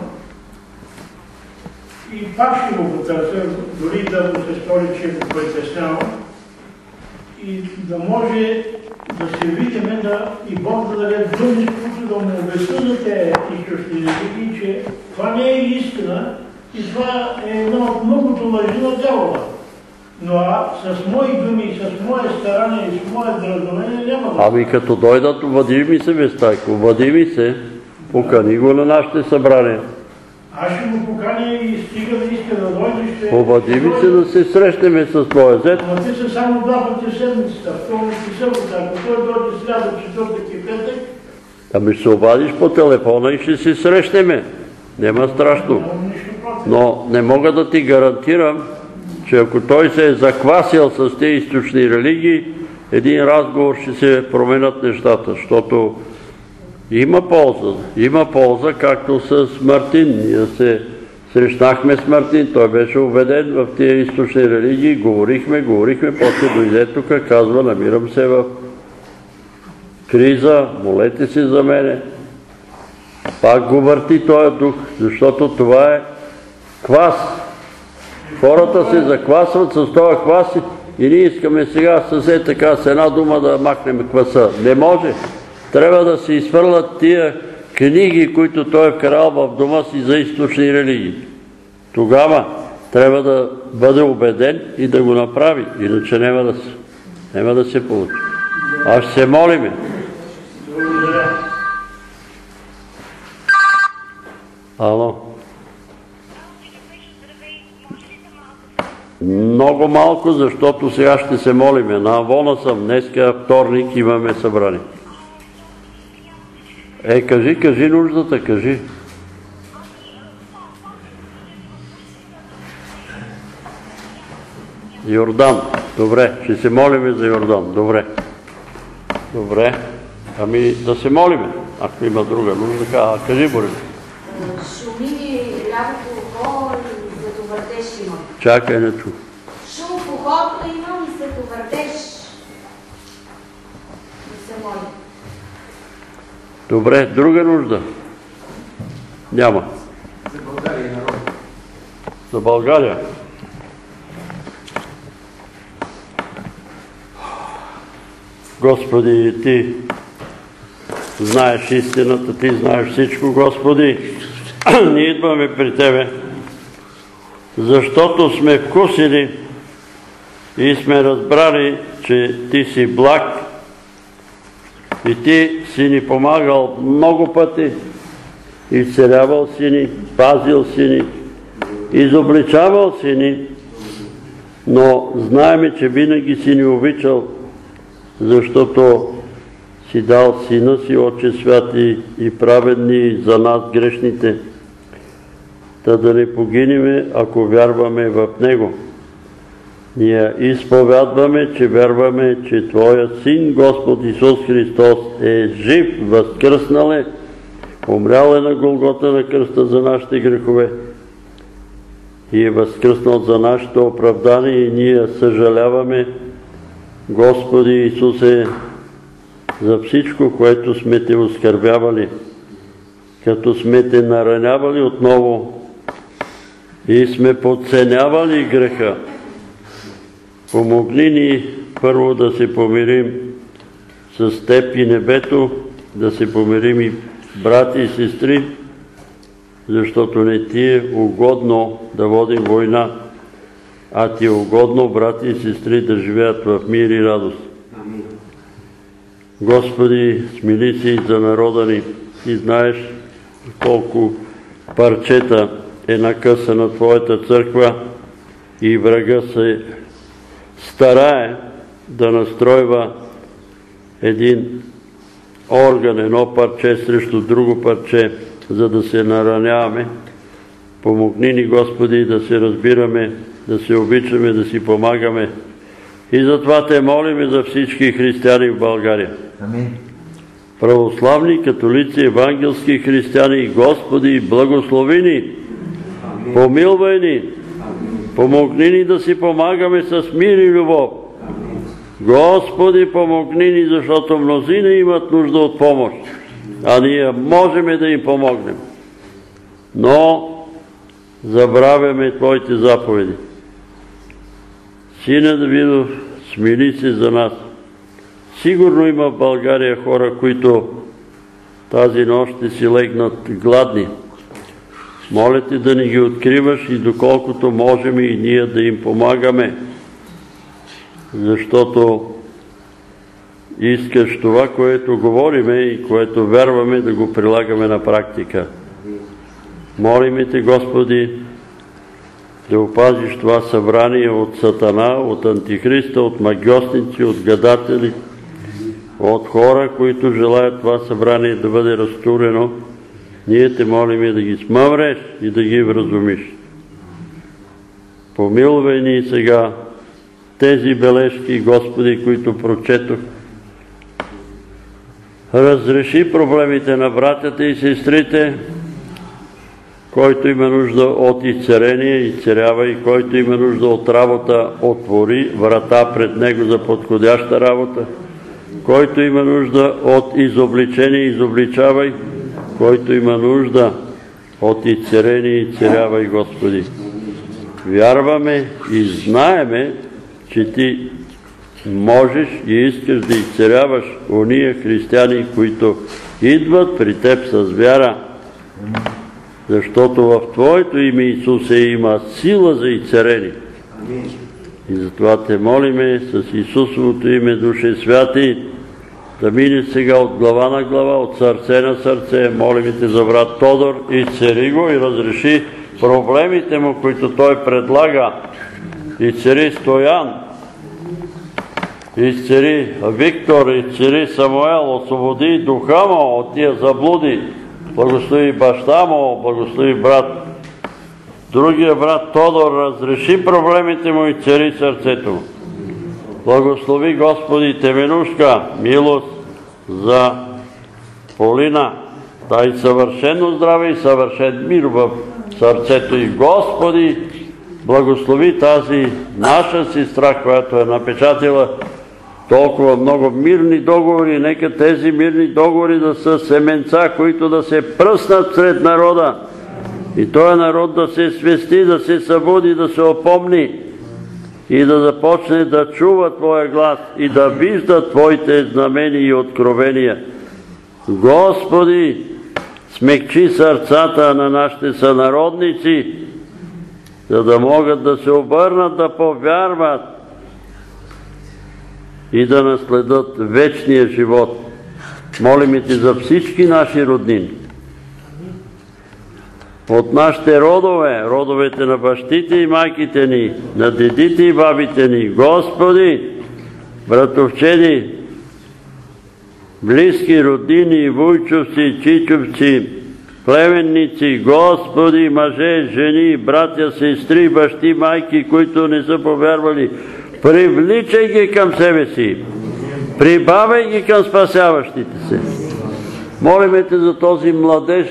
И пак ще го потърся, дори да му се стори, че го притеснявам. И да може да се видим и Бог да даде думи, които да му обясни за тези източни религии, че това не е истина и това е едно от многото лъжи на дявола. Но с мои думи, с мое старание и с мое дразновение няма да... Като дойдат, обади ми се, Стайко, обади ми се, покани го на нашите събрания. Аз ще го поканя и стига да иска да дойде, ще... Обади ми се да се срещнем с твоя зет. Ама те са само 2 пъти в седмицата, вторник и събота. Ако той дойде сряда, четвъртък и петък... Ще обадиш по телефона и ще се срещнем. Нема страшно. Но не мога да ти гарантирам, че ако той се е заквасил с тези източни религии, един разговор ще се променят нещата, защото има полза. Има полза, както с Мартин. Ние се срещнахме с Мартин, той беше убеден в тези източни религии, говорихме, после дойде тук, казва, намирам се в криза, молете се за мене. Пак го върти този дух, защото това е квас. Хората се заквасват с този квас и ние искаме сега съвсем така с една дума да махнем кваса. Не може. Трябва да се изхвърлят тия книги, които той е вкарал в дома си за източни религии. Тогава трябва да бъде убеден и да го направи, иначе няма да се получи. Аз ще се молиме. Ало. Много малко, защото сега ще се молиме. На Авона съм, днеска вторник имаме събрание. Кажи нуждата, кажи. Йордан. Добре, ще се молиме за Йордан. Добре. Да се молиме. Ако има друга нужда, кажи, Борис. Шумини лявото ухо и световъртеж имам. Чакай, не чу. Шум в ухото имам и световъртеж. Да се моля. Добре, друга нужда? Няма. За България и народ. За България? Господи, Ти знаеш истината, Ти знаеш всичко, Господи. Ние идваме при Тебе, защото сме вкусили и сме разбрали, че Ти си благ И ти си ни помагал много пъти, изцелявал си ни, пазил си ни, изобличавал си ни, но знаеме, че винаги си ни обичал, защото си дал Сина си, Отче святи и праведни за нас грешните, да не погинеме, ако вярваме в Него. Ние изповядваме, че вярваме, че Твоят Син, Господ Исус Христос, е жив, възкръснал е, умрял е на Голгота на кръста за нашите грехове и е възкръснал за нашето оправдание и ние съжаляваме, Господи Исусе, за всичко, което сме Те оскърбявали, като сме Те наранявали отново и сме подценявали греха. Помогни ни първо да се помирим с Теб и небето, да се помирим и брати и сестри, защото не Ти е угодно да водим война, а Ти е угодно брати и сестри да живеят в мир и радост. Господи, смили се и за народа ни. Ти знаеш колко парчета е накъсана Твоята църква и врага се старае да настройва един орган, едно парче срещу друго парче, за да се нараняваме. Помогни ни, Господи, да се разбираме, да се обичаме, да си помагаме. И затова Те молиме за всички християни в България. Амин. Православни, католици, евангелски християни, Господи, благослови ни, помилвай ни, помогни ни да си помагаме с мир и любов. Господи, помогни ни, защото мнозина имат нужда от помощ, а ние можем да им помогнем. Но забравяме Твоите заповеди. Сине Давидов, смили се за нас. Сигурно има в България хора, които тази нощ ще си легнат гладни. Моля Те да ни ги откриваш и доколкото можем и ние да им помагаме, защото искаш това, което говориме и което вярваме, да го прилагаме на практика. Молиме Те, Господи, да опазиш това събрание от Сатана, от Антихриста, от магьосници, от гадатели, от хора, които желаят това събрание да бъде разтурено. Ние Те молиме да ги смъмреш и да ги вразумиш. Помилвай ни сега тези бележки, Господи, които прочетох. Разреши проблемите на братята и сестрите, който има нужда от изцеление, изцелявай, който има нужда от работа, отвори врата пред него за подходяща работа, който има нужда от изобличение, изобличавай, който има нужда от изцеление, изцелявай, Господи. Вярваме и знаеме, че Ти можеш и искаш да изцеляваш ония християни, които идват при Теб с вяра, защото в Твоето име, Исусе, има сила за изцеление. И затова Те молиме с Исусовото име, Душе Святи, да мине сега от глава на глава, от сърце на сърце. Молиме Те за брат Тодор, изцели го и разреши проблемите му, които той предлага. Изцели Стоян, изцели Виктор, изцели Самуел, освободи духа му от тия заблуди. Благослови баща му, благослови брат. Другия брат Тодор, разреши проблемите му и цели сърцето му. Благослови, Господи, Теменушка, милост за Полина. Дай съвършено здраве и съвършен мир в сърцето и Господи, благослови тази наша сестра, която е напечатала толкова много мирни договори. Нека тези мирни договори да са семенца, които да се пръснат сред народа. И този народ да се свести, да се събуди, да се опомни и да започне да чува Твоя глас и да вижда Твоите знамения и откровения. Господи, смекчи сърцата на нашите сънародници, за да могат да се обърнат, да повярват и да наследят вечния живот. Молиме Ти за всички наши роднини. От нашите родове, родовете на бащите и майките ни, на дедите и бабите ни, Господи, братовчеди, близки, роднини, вуйчовци, чичовци, племенници, Господи, мъже, жени, братя, сестри, бащи, майки, които не са повярвали, привличай ги към себе си, прибавяй ги към спасяващите се. Молиме Те за този младеж,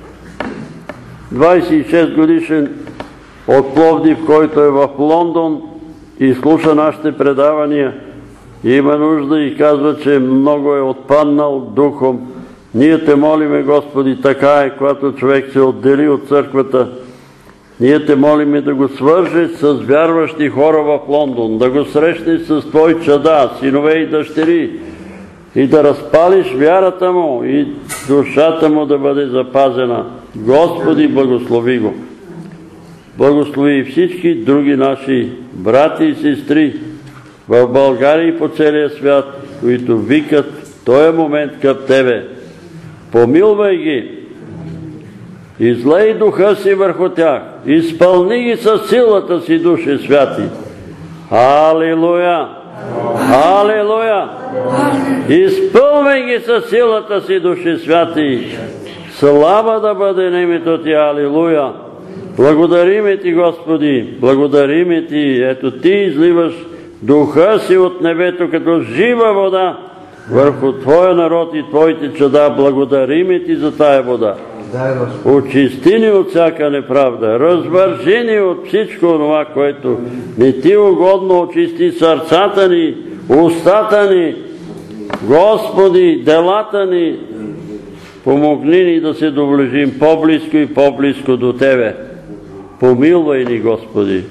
26 годишен от Пловдив, който е в Лондон и слуша нашите предавания. Има нужда и казва, че много е отпаднал духом. Ние Те молиме, Господи, така е, когато човек се отдели от църквата. Ние Те молиме да го свържеш с вярващи хора в Лондон, да го срещнеш с Твои чада, синове и дъщери и да разпалиш вярата му и душата му да бъде запазена. Господи, благослови го. Благослови и всички други наши брати и сестри в България и по целия свят, които викат в този момент към Тебе. Помилвай ги, излей духа си върху тях, изпълни ги със силата си, Душе Святи. Алилуя! Алилуя! Изпълни ги със силата си, Душе Святи. Слава да бъде на името Ти, алилуя! Благодариме Ти, Господи, благодариме Ти. Ето Ти изливаш духа си от небето като жива вода върху Твоя народ и Твоите чада. Благодариме Ти за тая вода. Очисти ни от всяка неправда, развържи ни от всичко това, което не Ти угодно, очисти сърцата ни, устата ни, Господи, делата ни. Помогни ни да се доближим по-близко и по-близко до Тебе. Помилвай ни, Господи.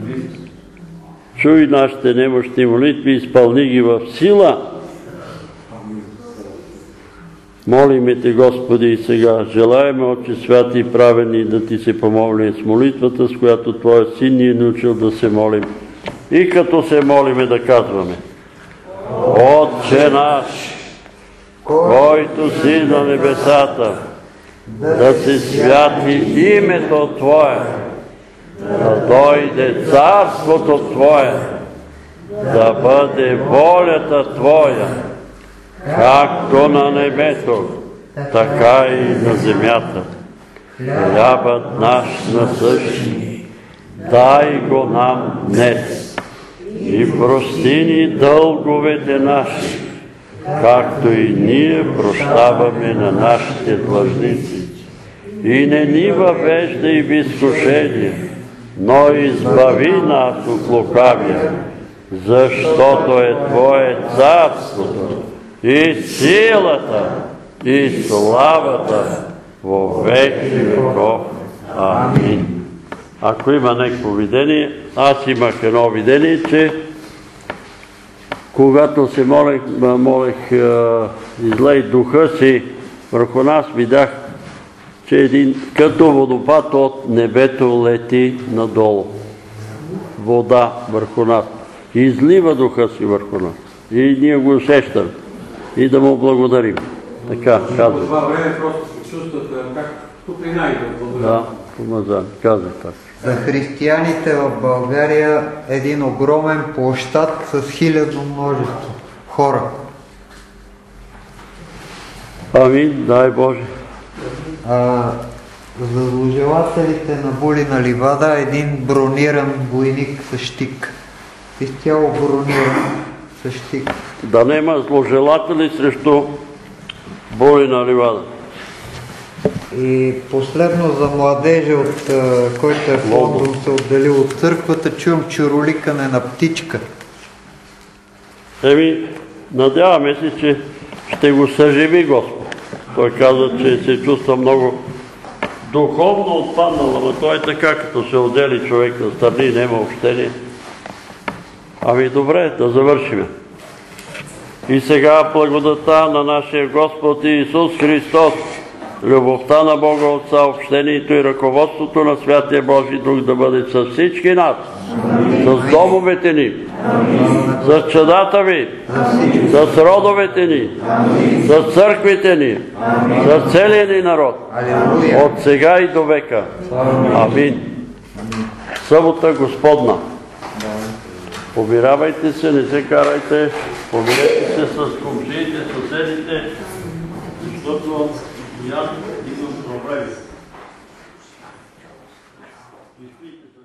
Чуй нашите немощни молитви, изпълни ги в сила. Молиме Те, Господи, и сега желаеме, Отче святи и праведни, да Ти се помолим с молитвата, с която Твоя Син ни е научил да се молим. И като се молиме да казваме: Отче наш, който си на небесата, да се святи името Твое, да дойде царството Твое, да бъде волята Твоя, както на небето, така и на земята. Хлябът наш насъщни, дай го нам днес и прости ни дълговете наши, както и ние прощаваме на нашите длъжници. И не ни въвеждай в изкушение, но избави нас от лукавия, защото е Твое царството и силата и славата во веки веков. Амин. Ако има някакво видение, аз имах едно видение, че когато се молех излей духа си върху нас, видях, че един като водопад от небето лети надолу. Вода върху нас. И излива духа си върху нас. И ние го усещаме. И да му благодарим. Така, казвам. По това време просто се чувствате как тук и най-добре. Да, помазан. Казвам така. За християните в България един огромен площад с хилядно множество хора. Амин, дай Боже. За зложелателите на Булина ливада един брониран войник с щик. Изцяло брониран с щик. Да нема зложелатели срещу Булина ливада. И последно за младежа, който е в Лондон, се отделил от църквата, чувам чуроликане на птичка. Надяваме се, че ще го съживи Господ. Той каза, че се чувства много духовно отпаднал, но той е така, като се отдели човек на страни, няма общение. Добре, да завършим. И сега благодата на нашия Господ Исус Христос, любовта на Бога Отца, общението и ръководството на Святия Божи Дух да бъде с всички нас, с домовете ни, с чадата ви, с родовете ни, с църквите ни, с целия ни народ, от сега и до века. Амин. Събота Господна. Помиравайте се, не се карайте, помирете се с комшиите, съседите, защото имам проблеми.